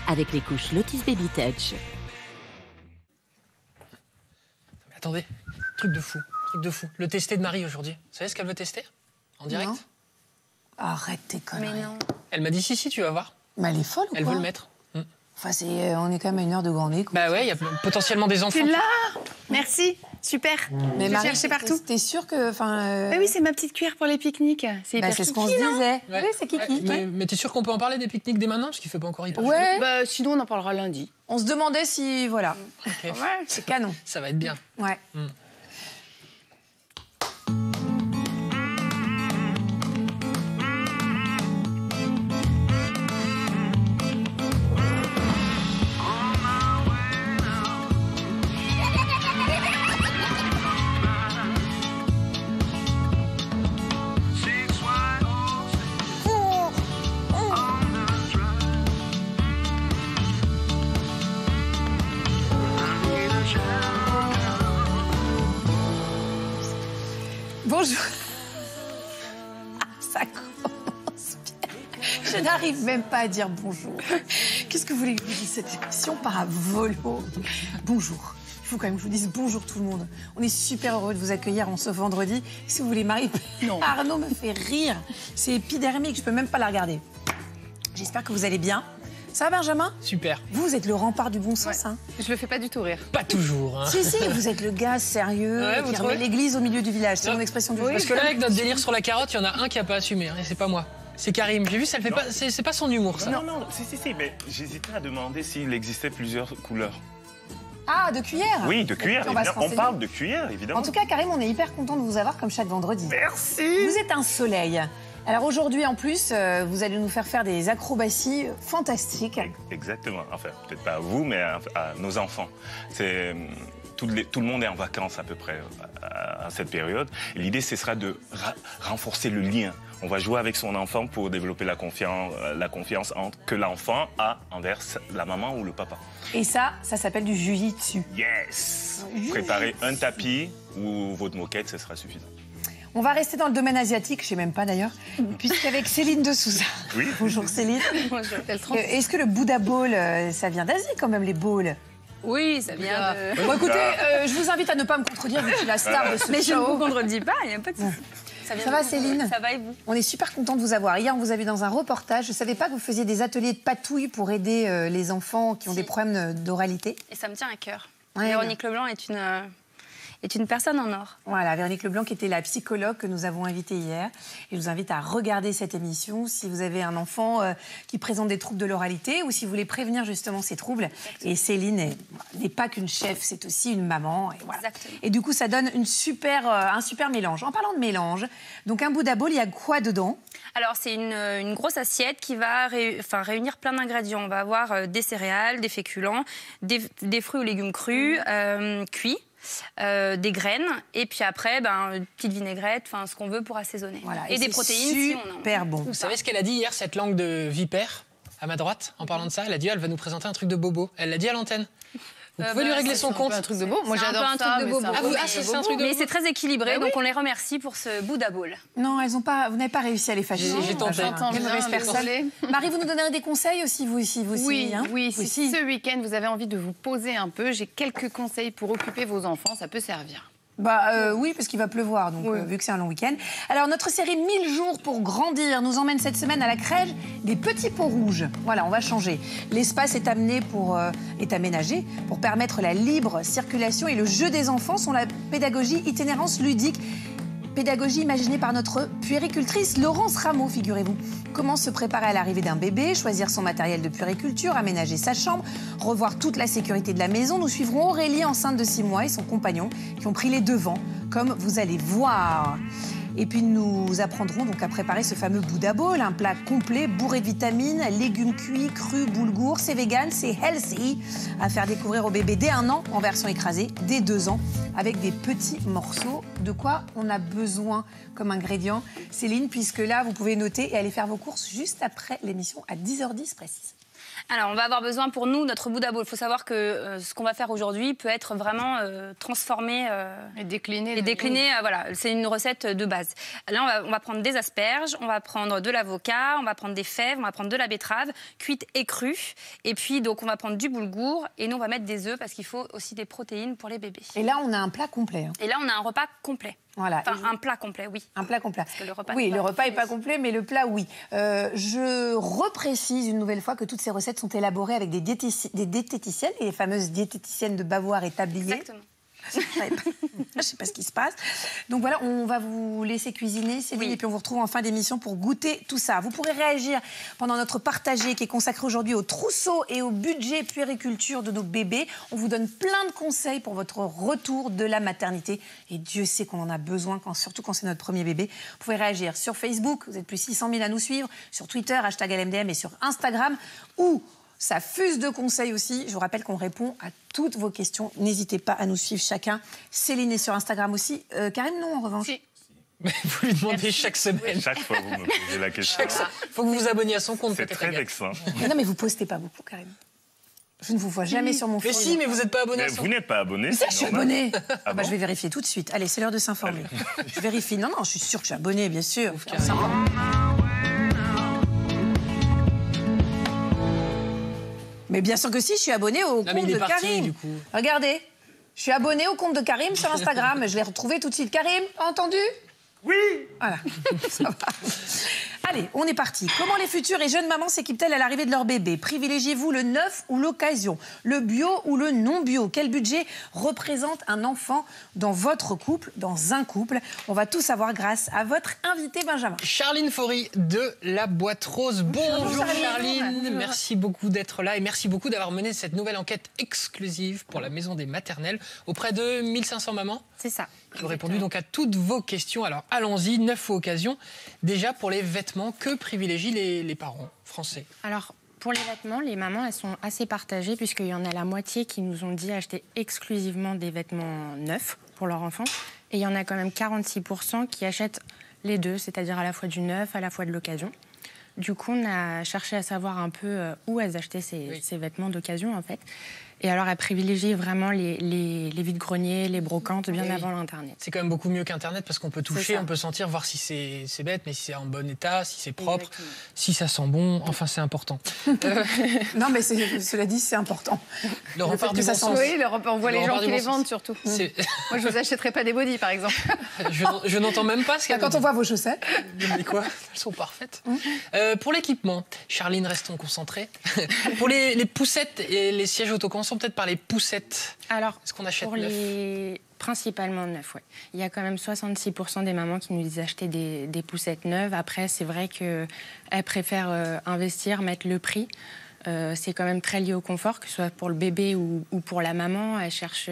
avec les couches Lotus Baby Touch. Mais attendez, truc de fou. Le tester de Marie aujourd'hui. Vous savez ce qu'elle veut tester? En direct? Non. Arrête tes conneries. Mais non. Elle m'a dit si, tu vas voir. Mais elle est folle ou Elle quoi? veut le mettre. Enfin, on est quand même à 1 heure de Grand Nez. Bah ouais, il y a potentiellement des enfants. Tu l'as? Merci, super. Mais je Marie, cherchais partout. T'es sûre que... Mais oui, c'est ma petite cuillère pour les pique-niques. C'est hyper c'est ce qu'on se kiki, non? disait. Ouais. Oui, c'est kiki. Mais t'es sûr qu'on peut en parler des pique-niques dès maintenant? Parce qu'il fait pas encore hyper chaud. Ouais, Bah, sinon, on en parlera lundi. on se demandait si... Voilà, Ok. Ouais. c'est canon. Ça va être bien. Ouais. Bonjour. Ça commence bien. Je n'arrive même pas à dire bonjour. Qu'est-ce que vous voulez que je vous dise? Cette émission part à volo. Bonjour. Il faut quand même que je vous dise bonjour tout le monde. On est super heureux de vous accueillir en ce vendredi. Si vous voulez, Marie, Non. Arnaud me fait rire. C'est épidermique, je peux même pas la regarder. J'espère que vous allez bien. Ça va, Benjamin? Super. Vous êtes le rempart du bon sens, hein? Je le fais pas du tout rire. Pas toujours, hein. Si, vous êtes le gars sérieux Ouais, vous qui trouvez remet l'église au milieu du village. C'est Non. mon expression du jour. Parce que là, avec notre délire sur la carotte, il y en a un qui a pas assumé, hein, et c'est pas moi. C'est Karim. J'ai vu, ça le fait pas. C'est pas son humour, ça. Non, si, mais j'hésitais à demander s'il existait plusieurs couleurs. Ah, de cuillère? Oui, de cuillère, On va se évidemment. On renseigner. parle de cuillère, évidemment. En tout cas, Karim, on est hyper content de vous avoir comme chaque vendredi. Merci. Vous êtes un soleil. Alors aujourd'hui, en plus, vous allez nous faire des acrobaties fantastiques. Exactement. Enfin, peut-être pas à vous, mais à nos enfants. C'est... Tout le monde est en vacances à peu près à cette période. L'idée, ce sera de renforcer le lien. On va jouer avec son enfant pour développer la confiance que l'enfant a envers la maman ou le papa. Et ça s'appelle du jiu-jitsu. Yes. Préparez un tapis ou votre moquette, ce sera suffisant. On va rester dans le domaine asiatique, je sais même pas d'ailleurs, puisqu'avec Céline de Souza. Oui. Bonjour Céline. Moi, je m'appelle Est-ce que le Bouddha Bowl, ça vient d'Asie quand même, les bowls? Oui, ça vient de... Bon, écoutez, je vous invite à ne pas me contredire, vu que je suis la star de ce Mais je ne vous show. contredis pas, il n'y a pas de souci. Ça va, Céline? Ça va et vous? On est super content de vous avoir. Hier, on vous a vu dans un reportage. Je ne savais pas que vous faisiez des ateliers de patouille pour aider les enfants qui ont des problèmes d'oralité. Et ça me tient à cœur. Ouais, Véronique Leblanc est une personne en or. Voilà, Véronique Leblanc qui était la psychologue que nous avons invitée hier. Et je vous invite à regarder cette émission si vous avez un enfant qui présente des troubles de l'oralité ou si vous voulez prévenir justement ces troubles. Exactement. Et Céline n'est pas qu'une chef, c'est aussi une maman. Et, voilà. Et du coup, ça donne un super mélange. En parlant de mélange, donc un Bouddha Bowl, il y a quoi dedans? Alors, c'est une grosse assiette qui va réunir plein d'ingrédients. On va avoir des céréales, des féculents, des fruits ou légumes crus, cuits. Des graines et puis après une petite vinaigrette, ce qu'on veut pour assaisonner. Voilà. Et des protéines. Super bon. Vous savez ce qu'elle a dit hier, cette langue de vipère, à ma droite, en parlant de ça? Elle a dit, elle va nous présenter un truc de bobo. Elle l'a dit à l'antenne. Vous pouvez lui régler son compte. C'est un truc de beau. Moi, C'est un j'adore peu un ça. truc de bobo. C'est un truc de Mais bobo. c'est très équilibré, Bah donc oui. on les remercie pour ce Bouddha Bowl. Non, vous n'avez pas réussi à les fâcher. J'ai tenté. Quelle mauvaise personne. Désolée. Marie, vous nous donnerez des conseils aussi, vous aussi, Oui, hein? oui. Vous Si aussi. ce week-end vous avez envie de vous poser un peu, j'ai quelques conseils pour occuper vos enfants. Ça peut servir. Oui, parce qu'il va pleuvoir, donc Oui. vu que c'est un long week-end. Alors, notre série 1000 jours pour grandir nous emmène cette semaine à la crèche des petits pots rouges. Voilà, on va changer. L'espace est aménagé pour permettre la libre circulation et le jeu des enfants sont la pédagogie itinérance ludique. Pédagogie imaginée par notre puéricultrice Laurence Rameau, figurez-vous. Comment se préparer à l'arrivée d'un bébé, choisir son matériel de puériculture, aménager sa chambre, revoir toute la sécurité de la maison. Nous suivrons Aurélie, enceinte de 6 mois, et son compagnon, qui ont pris les devants, comme vous allez voir. Et puis nous apprendrons donc à préparer ce fameux Bouddha Bowl, un plat complet, bourré de vitamines, légumes cuits, crus, boulgour. C'est vegan, c'est healthy, à faire découvrir au bébé dès 1 an, en version écrasée, dès 2 ans, avec des petits morceaux. De quoi on a besoin comme ingrédient, Céline, puisque là, vous pouvez noter et aller faire vos courses juste après l'émission à 10h10 précise. Alors, on va avoir besoin pour nous, notre bout d'abo. Il faut savoir que ce qu'on va faire aujourd'hui peut être vraiment transformé Et décliner. voilà, c'est une recette de base. Là, on va prendre des asperges, on va prendre de l'avocat, on va prendre des fèves, on va prendre de la betterave, cuite et crue. Et puis, donc, on va prendre du boulgour et nous, on va mettre des œufs parce qu'il faut aussi des protéines pour les bébés. Et là, on a un plat complet. Et là, on a un repas complet. Voilà. Enfin, un plat complet, oui. Un plat complet. Parce que le repas oui, n'est le pas repas n'est complet. pas complet, mais le plat, oui. Je reprécise une nouvelle fois que toutes ces recettes sont élaborées avec des diététiciennes, les fameuses diététiciennes de Bavoir et Tablier. Exactement. Je ne sais pas ce qui se passe. Donc voilà, on va vous laisser cuisiner, Céline, et puis on vous retrouve en fin d'émission pour goûter tout ça. Vous pourrez réagir pendant notre partagé qui est consacré aujourd'hui au trousseau et au budget puériculture de nos bébés. On vous donne plein de conseils pour votre retour de la maternité. Et Dieu sait qu'on en a besoin, surtout quand c'est notre premier bébé. Vous pouvez réagir sur Facebook, vous êtes plus 600 000 à nous suivre, sur Twitter, #LMDM, et sur Instagram, ou ça fuse de conseils aussi. Je vous rappelle qu'on répond à toutes vos questions. N'hésitez pas à nous suivre chacun. Céline est sur Instagram aussi. Karim, non, en revanche. Si. Mais vous lui demandez chaque semaine. Chaque fois, vous me posez la question. Il faut que vous vous abonniez à son compte, C'est peut-être. très Agathe. vexant. Mais non, mais vous postez pas beaucoup, Karim. Je ne vous vois jamais sur mon Mais fil. si, mais vous n'êtes pas abonné Mais à son vous n'êtes pas abonné. Ça, je suis abonnée. Ah bon Je vais vérifier tout de suite. Allez, c'est l'heure de s'informer. Je vérifie. Non, je suis sûre que je suis abonnée, bien sûr. Mais bien sûr que si, je suis abonnée au mais compte il est de parti, Karim. du coup. Regardez, je suis abonnée au compte de Karim sur Instagram. Je l'ai retrouvé tout de suite. Karim, t'as entendu? Oui. Voilà, ça va. Allez, on est parti. Comment les futures et jeunes mamans s'équipent-elles à l'arrivée de leur bébé? Privilégiez-vous le neuf ou l'occasion? Le bio ou le non-bio? Quel budget représente un enfant dans votre couple, dans un couple? On va tout savoir grâce à votre invité Benjamin. Charline Faury de La Boîte Rose. Bonjour Charline. Charline, merci beaucoup d'être là et merci beaucoup d'avoir mené cette nouvelle enquête exclusive pour la Maison des Maternelles auprès de 1500 mamans C'est ça. qui ont répondu donc à toutes vos questions. Alors allons-y, neuf ou occasion. Déjà pour les vêtements, que privilégient les parents français? Alors, pour les vêtements, les mamans, elles sont assez partagées puisqu'il y en a la moitié qui nous ont dit acheter exclusivement des vêtements neufs pour leur enfant. Et il y en a quand même 46% qui achètent les deux, c'est-à-dire à la fois du neuf, à la fois de l'occasion. Du coup, on a cherché à savoir un peu où elles achetaient ces vêtements d'occasion, en fait. Et alors, elles privilégient vraiment les vide-greniers, les brocantes, bien avant l'Internet. C'est quand même beaucoup mieux qu'Internet parce qu'on peut toucher, ça. on peut sentir, voir si c'est bête, mais si c'est en bon état, si c'est propre, Exactement. si ça sent bon, enfin c'est important. Non, mais cela dit, c'est important. Le rempart fait du que ça bon sent- sens. Oui, on voit Le les gens rempart qui du les bon sens. vendent surtout. C'est- Moi, je vous achèterais pas des bodys, par exemple. je n'entends même pas ce qu'elle Quand on voit vos chaussettes, Mais quoi? Elles sont parfaites. Pour l'équipement, Charline, restons concentrés. Pour les poussettes et les sièges auto, commençons peut-être par les poussettes. Alors, Est-ce qu'on achète pour neuf? principalement neuf, ouais. Il y a quand même 66% des mamans qui nous disent acheter des poussettes neuves. Après, c'est vrai qu'elles préfèrent investir, mettre le prix. C'est quand même très lié au confort, que ce soit pour le bébé ou pour la maman. Elle cherche...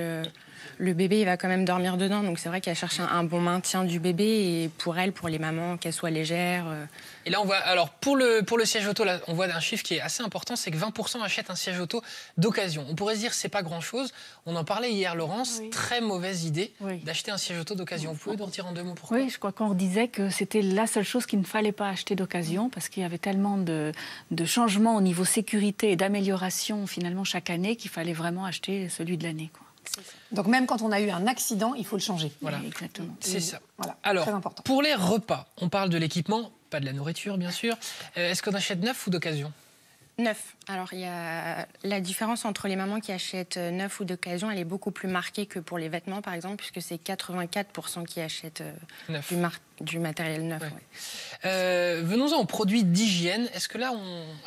le bébé, il va quand même dormir dedans. Donc, c'est vrai qu'elle cherche un bon maintien du bébé. Et pour elle, pour les mamans, qu'elle soit légère... Et là, on voit, alors pour le siège auto, là, on voit un chiffre qui est assez important, c'est que 20% achètent un siège auto d'occasion. On pourrait se dire c'est pas grand-chose. On en parlait hier, Laurence. Oui. Très mauvaise idée Oui. d'acheter un siège auto d'occasion. Vous pouvez nous redire en deux mots pourquoi? Oui, je crois qu'on disait que c'était la seule chose qu'il ne fallait pas acheter d'occasion parce qu'il y avait tellement de changements au niveau sécurité et d'amélioration finalement chaque année qu'il fallait vraiment acheter celui de l'année, quoi. donc même quand on a eu un accident, il faut le changer. Voilà. Oui, exactement. C'est ça. Voilà, Alors, très important. pour les repas, on parle de l'équipement, pas de la nourriture, bien sûr. Est-ce qu'on achète neuf ou d'occasion? Neuf. Alors, il y a la différence entre les mamans qui achètent neuf ou d'occasion, elle est beaucoup plus marquée que pour les vêtements, par exemple, puisque c'est 84% qui achètent Neuf. du matériel neuf. Ouais. Ouais. Venons-en aux produits d'hygiène. Est-ce que là,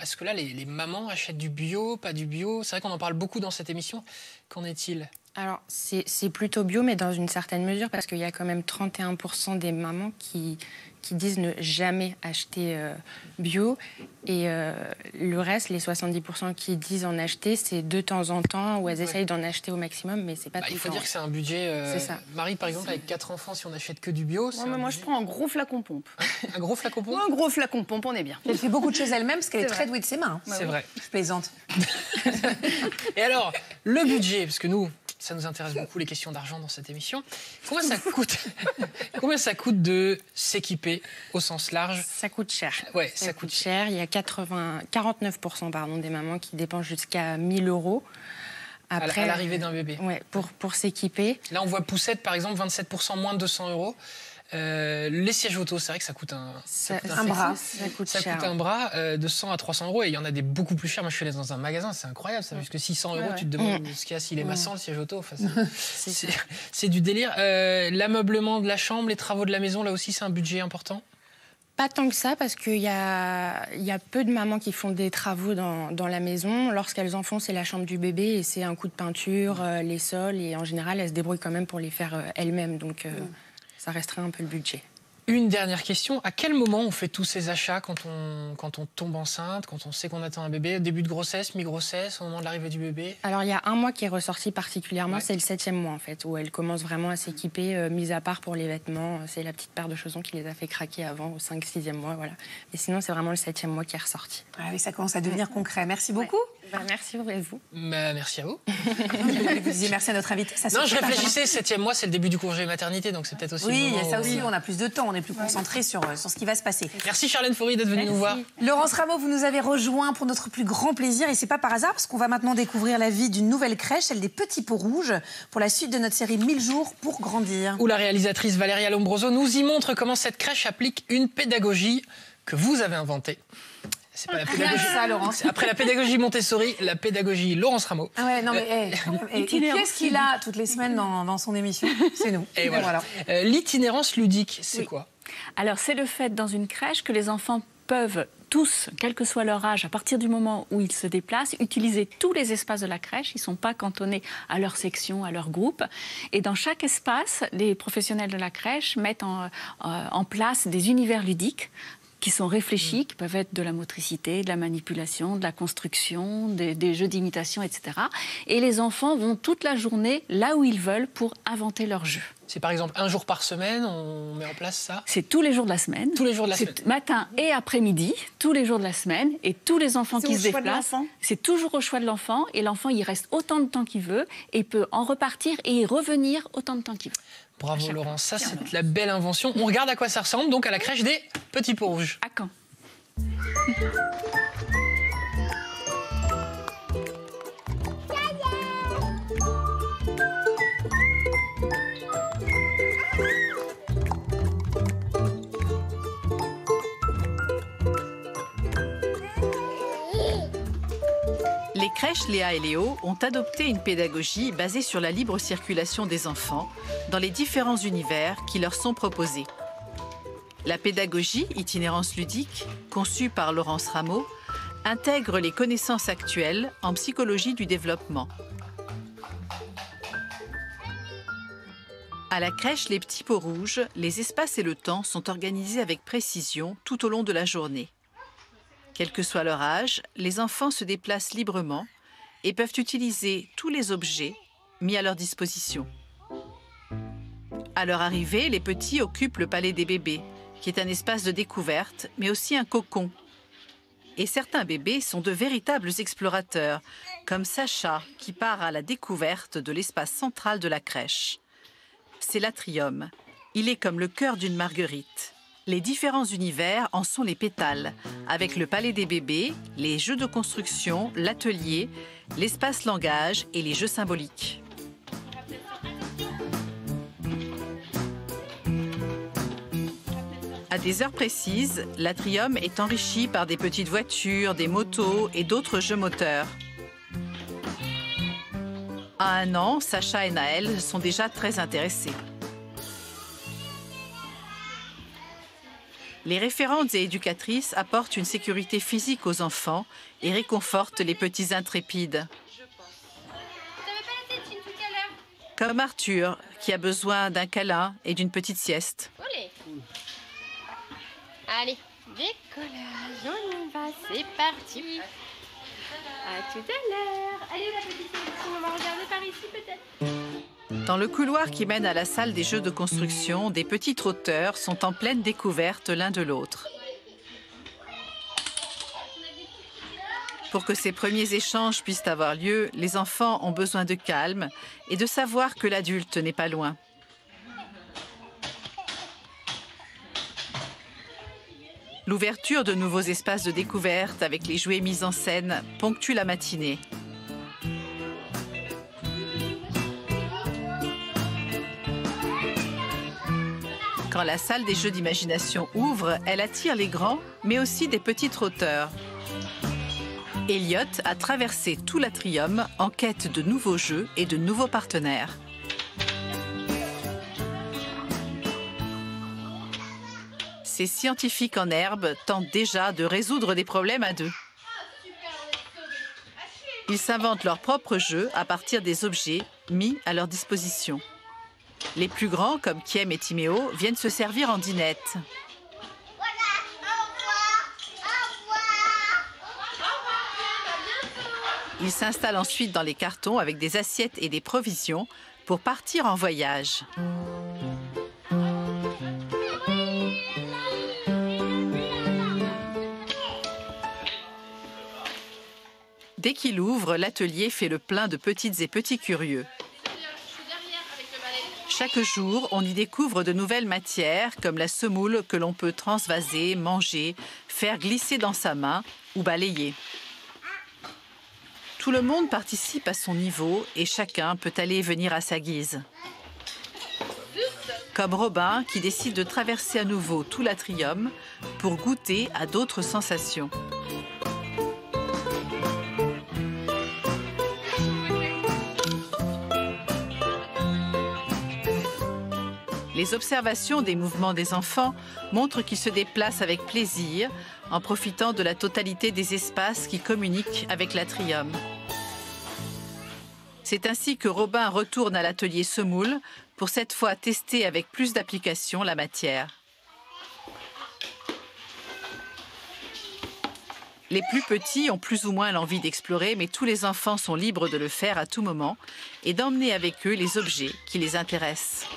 les mamans achètent du bio, pas du bio? C'est vrai qu'on en parle beaucoup dans cette émission. Qu'en est-il? Alors, c'est plutôt bio, mais dans une certaine mesure, parce qu'il y a quand même 31% des mamans qui disent ne jamais acheter bio. Et le reste, les 70% qui disent en acheter, c'est de temps en temps, où elles essayent d'en acheter au maximum, mais c'est pas tout Il le faut temps. dire que c'est un budget... C'est ça. Marie, par exemple, avec 4 enfants, si on achète que du bio, c'est Moi, je prends un gros flacon pompe. un gros flacon pompe. Un gros flacon pompe, on est bien. Elle fait beaucoup de choses elle-même parce qu'elle est C'est très vrai. douée de ses mains. C'est vrai. Je plaisante. Et alors, le budget, parce que nous, Ça nous intéresse beaucoup, les questions d'argent dans cette émission. Combien ça coûte, combien ça coûte de s'équiper au sens large? Ça coûte cher. Ouais, ça coûte cher. Il y a 49% des mamans qui dépensent jusqu'à 1 000 € après, à l'arrivée d'un bébé. Ouais, pour s'équiper. Là, on voit Poussette, par exemple, 27% moins de 200 €. Les sièges auto, c'est vrai que ça coûte un bras. Ça coûte un bras de 100 à 300 €. Et il y en a des beaucoup plus chers. Moi, je suis allée dans un magasin, c'est incroyable. Ça, jusque 600 €, tu te demandes ce qu'il y a, s'il est massant, le siège auto. Enfin, c'est du délire. L'ameublement de la chambre, les travaux de la maison, là aussi, c'est un budget important? Pas tant que ça, parce qu'il y a peu de mamans qui font des travaux dans la maison. Lorsqu'elles en font, c'est la chambre du bébé et c'est un coup de peinture, les sols. Et en général, elles se débrouillent quand même pour les faire elles-mêmes. Donc, ça restreint un peu le budget. Une dernière question. À quel moment on fait tous ces achats quand on tombe enceinte, quand on sait qu'on attend un bébé? Début de grossesse, mi-grossesse, au moment de l'arrivée du bébé? Alors, il y a un mois qui est ressorti particulièrement, c'est le 7e mois, en fait, où elle commence vraiment à s'équiper, mis à part pour les vêtements. C'est la petite paire de chaussons qui les a fait craquer avant, au 5-6e mois, voilà. Mais sinon, c'est vraiment le 7e mois qui est ressorti. Ah oui, ça commence à devenir concret. Merci beaucoup. Merci, et vous? Merci à vous. Vous disiez merci à notre invité. Non, je réfléchissais, 7e mois, c'est le début du congé maternité, donc c'est peut-être aussi... Oui, il y a ça aussi, on a plus de temps, on est plus concentré sur ce qui va se passer. Merci Charlène Faury d'être venue nous voir. Laurence Rameau, vous nous avez rejoint pour notre plus grand plaisir, et c'est pas par hasard, parce qu'on va maintenant découvrir la vie d'une nouvelle crèche, celle des Petits Pots Rouges, pour la suite de notre série 1000 jours pour grandir. Où la réalisatrice Valéria Lombroso nous y montre comment cette crèche applique une pédagogie que vous avez inventée. C'est pas la pédagogie. Ça, Laurence. Après la pédagogie Montessori, la pédagogie Laurence Rameau. Ah ouais, non mais qu'est-ce qu'il a toutes les semaines dans son émission? C'est nous. Et voilà. L'itinérance ludique, c'est quoi? Alors, c'est le fait dans une crèche que les enfants peuvent tous, quel que soit leur âge, à partir du moment où ils se déplacent, utiliser tous les espaces de la crèche. Ils ne sont pas cantonnés à leur section, à leur groupe. Et dans chaque espace, les professionnels de la crèche mettent en place des univers ludiques qui sont réfléchis, qui peuvent être de la motricité, de la manipulation, de la construction, des jeux d'imitation, etc. Et les enfants vont toute la journée là où ils veulent pour inventer leurs jeux. C'est par exemple un jour par semaine, on met en place ça? C'est tous les jours de la semaine. Tous les jours de la semaine. Matin et après-midi, tous les jours de la semaine. Et tous les enfants qui se déplacent, c'est toujours au choix de l'enfant. Et l'enfant, il reste autant de temps qu'il veut. Et il peut en repartir et y revenir autant de temps qu'il veut. Bravo Laurence, ça c'est la belle invention. On regarde à quoi ça ressemble, donc à la crèche des Petits Pots Rouges. À Caen. Les crèches Léa et Léo ont adopté une pédagogie basée sur la libre circulation des enfants dans les différents univers qui leur sont proposés. La pédagogie itinérance ludique, conçue par Laurence Rameau, intègre les connaissances actuelles en psychologie du développement. À la crèche Les Petits Pots Rouges, les espaces et le temps sont organisés avec précision tout au long de la journée. Quel que soit leur âge, les enfants se déplacent librement et peuvent utiliser tous les objets mis à leur disposition. À leur arrivée, les petits occupent le palais des bébés, qui est un espace de découverte, mais aussi un cocon. Et certains bébés sont de véritables explorateurs, comme Sacha, qui part à la découverte de l'espace central de la crèche. C'est l'atrium. Il est comme le cœur d'une marguerite. Les différents univers en sont les pétales, avec le palais des bébés, les jeux de construction, l'atelier, l'espace langage et les jeux symboliques. À des heures précises, l'atrium est enrichi par des petites voitures, des motos et d'autres jeux moteurs. À 1 an, Sacha et Naël sont déjà très intéressés. Les référentes et éducatrices apportent une sécurité physique aux enfants et réconfortent les petits intrépides. Comme Arthur, qui a besoin d'un câlin et d'une petite sieste. Olé. Allez, décollage, on y va, c'est parti. À tout à l'heure. Allez la petite sélection, on va regarder par ici peut-être. Dans le couloir qui mène à la salle des jeux de construction, des petits trotteurs sont en pleine découverte l'un de l'autre. Pour que ces premiers échanges puissent avoir lieu, les enfants ont besoin de calme et de savoir que l'adulte n'est pas loin. L'ouverture de nouveaux espaces de découverte avec les jouets mis en scène ponctue la matinée. Quand la salle des jeux d'imagination ouvre, elle attire les grands, mais aussi des petits trotteurs. Elliot a traversé tout l'atrium en quête de nouveaux jeux et de nouveaux partenaires. Ces scientifiques en herbe tentent déjà de résoudre des problèmes à deux. Ils s'inventent leurs propres jeux à partir des objets mis à leur disposition. Les plus grands, comme Kiem et Timéo, viennent se servir en dinette. Ils s'installent ensuite dans les cartons avec des assiettes et des provisions pour partir en voyage. Dès qu'il ouvre, l'atelier fait le plein de petites et petits curieux. Chaque jour, on y découvre de nouvelles matières, comme la semoule que l'on peut transvaser, manger, faire glisser dans sa main ou balayer. Tout le monde participe à son niveau et chacun peut aller et venir à sa guise. Comme Robin, qui décide de traverser à nouveau tout l'atrium pour goûter à d'autres sensations. Les observations des mouvements des enfants montrent qu'ils se déplacent avec plaisir en profitant de la totalité des espaces qui communiquent avec l'atrium. C'est ainsi que Robin retourne à l'atelier semoule pour cette fois tester avec plus d'application la matière. Les plus petits ont plus ou moins l'envie d'explorer, mais tous les enfants sont libres de le faire à tout moment et d'emmener avec eux les objets qui les intéressent.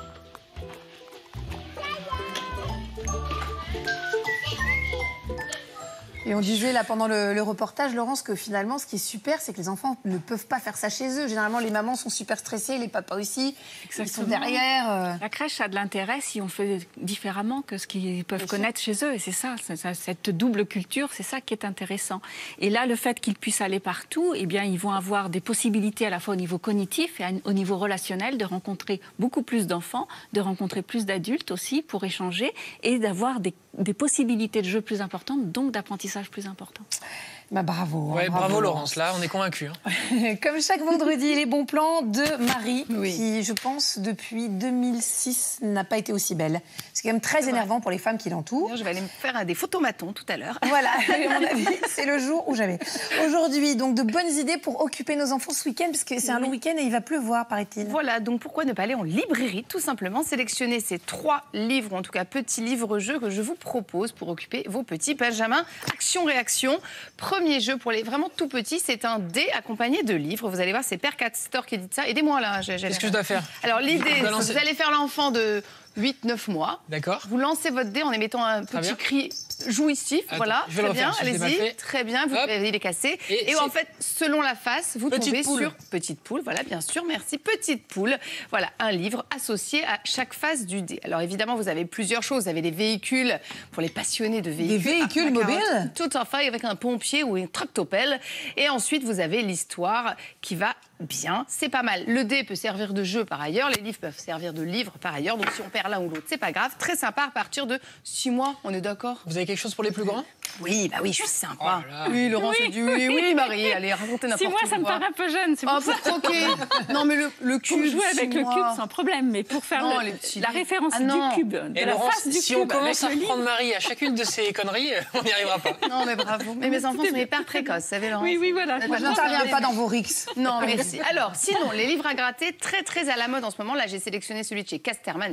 Et on disait là pendant le reportage, Laurence, que finalement, ce qui est super, c'est que les enfants ne peuvent pas faire ça chez eux. Généralement, les mamans sont super stressées, les papas aussi. Exactement. Ils sont derrière. La crèche a de l'intérêt si on fait différemment que ce qu'ils peuvent connaître chez eux. Et c'est ça, cette double culture, c'est ça qui est intéressant. Et là, le fait qu'ils puissent aller partout, eh bien, ils vont avoir des possibilités à la fois au niveau cognitif et au niveau relationnel de rencontrer beaucoup plus d'enfants, de rencontrer plus d'adultes aussi pour échanger et d'avoir des possibilités de jeu plus importantes, donc d'apprentissage plus important. Bah bravo. Ouais, bravo Laurence, là on est convaincus. Hein. Comme chaque vendredi, les bons plans de Marie, qui je pense depuis 2006 n'a pas été aussi belle. C'est quand même très énervant pour les femmes qui l'entourent. Je vais aller me faire des photomatons tout à l'heure. Voilà, à mon avis, c'est le jour où jamais. Aujourd'hui, donc de bonnes idées pour occuper nos enfants ce week-end, parce que c'est un long week-end et il va pleuvoir, paraît-il. Voilà, donc pourquoi ne pas aller en librairie, tout simplement, sélectionner ces 3 livres, ou en tout cas petits livres-jeux que je vous propose pour occuper vos petits Benjamin. Action-réaction. Premier jeu pour les vraiment tout petits, c'est un dé accompagné de livres. Vous allez voir, c'est Père Castor qui édite ça. Aidez-moi là. Qu'est-ce que je dois faire? Alors l'idée, c'est que vous allez faire l'enfant de 8-9 mois. D'accord. Vous lancez votre dé en émettant un petit cri jouissif. Attends, voilà, je vais le très bien, refaire, allez-y. Très bien, il est cassé. Et en fait, selon la face, vous tombez sur Petite Poule. Voilà, bien sûr, merci. Petite Poule. Voilà, un livre associé à chaque face du dé. Alors évidemment, vous avez plusieurs choses. Vous avez des véhicules pour les passionnés de véhicules. Des véhicules mobiles? Tout en fait avec un pompier ou une tractopelle. Et ensuite, vous avez l'histoire qui va bien. C'est pas mal. Le dé peut servir de jeu par ailleurs. Les livres peuvent servir de livre par ailleurs. Donc si on perd l'un ou l'autre, c'est pas grave. Très sympa à partir de 6 mois. On est d'accord? Vous avez quelque chose pour les plus grands? Oui, bah oui, je suis sympa. Oh là là. Oui, Laurence dit oui, Marie. Allez, racontez n'importe quoi. 6 mois, ça me paraît un peu jeune. C'est pour pour croquer. Non, mais le cube. Pour jouer avec le cube, sans problème. Mais pour faire la référence du cube, de la face du si cube. on commence à reprendre Marie à chacune de ces conneries, on n'y arrivera pas. Non, mais bravo. Mais mes enfants sont hyper précoces, vous savez, Laurence. Oui, voilà. Je n'interviens pas dans vos rixes. Non, merci. Alors, sinon, les livres à gratter, très à la mode en ce moment. Là, j'ai sélectionné celui de chez Casterman, Les Trésors de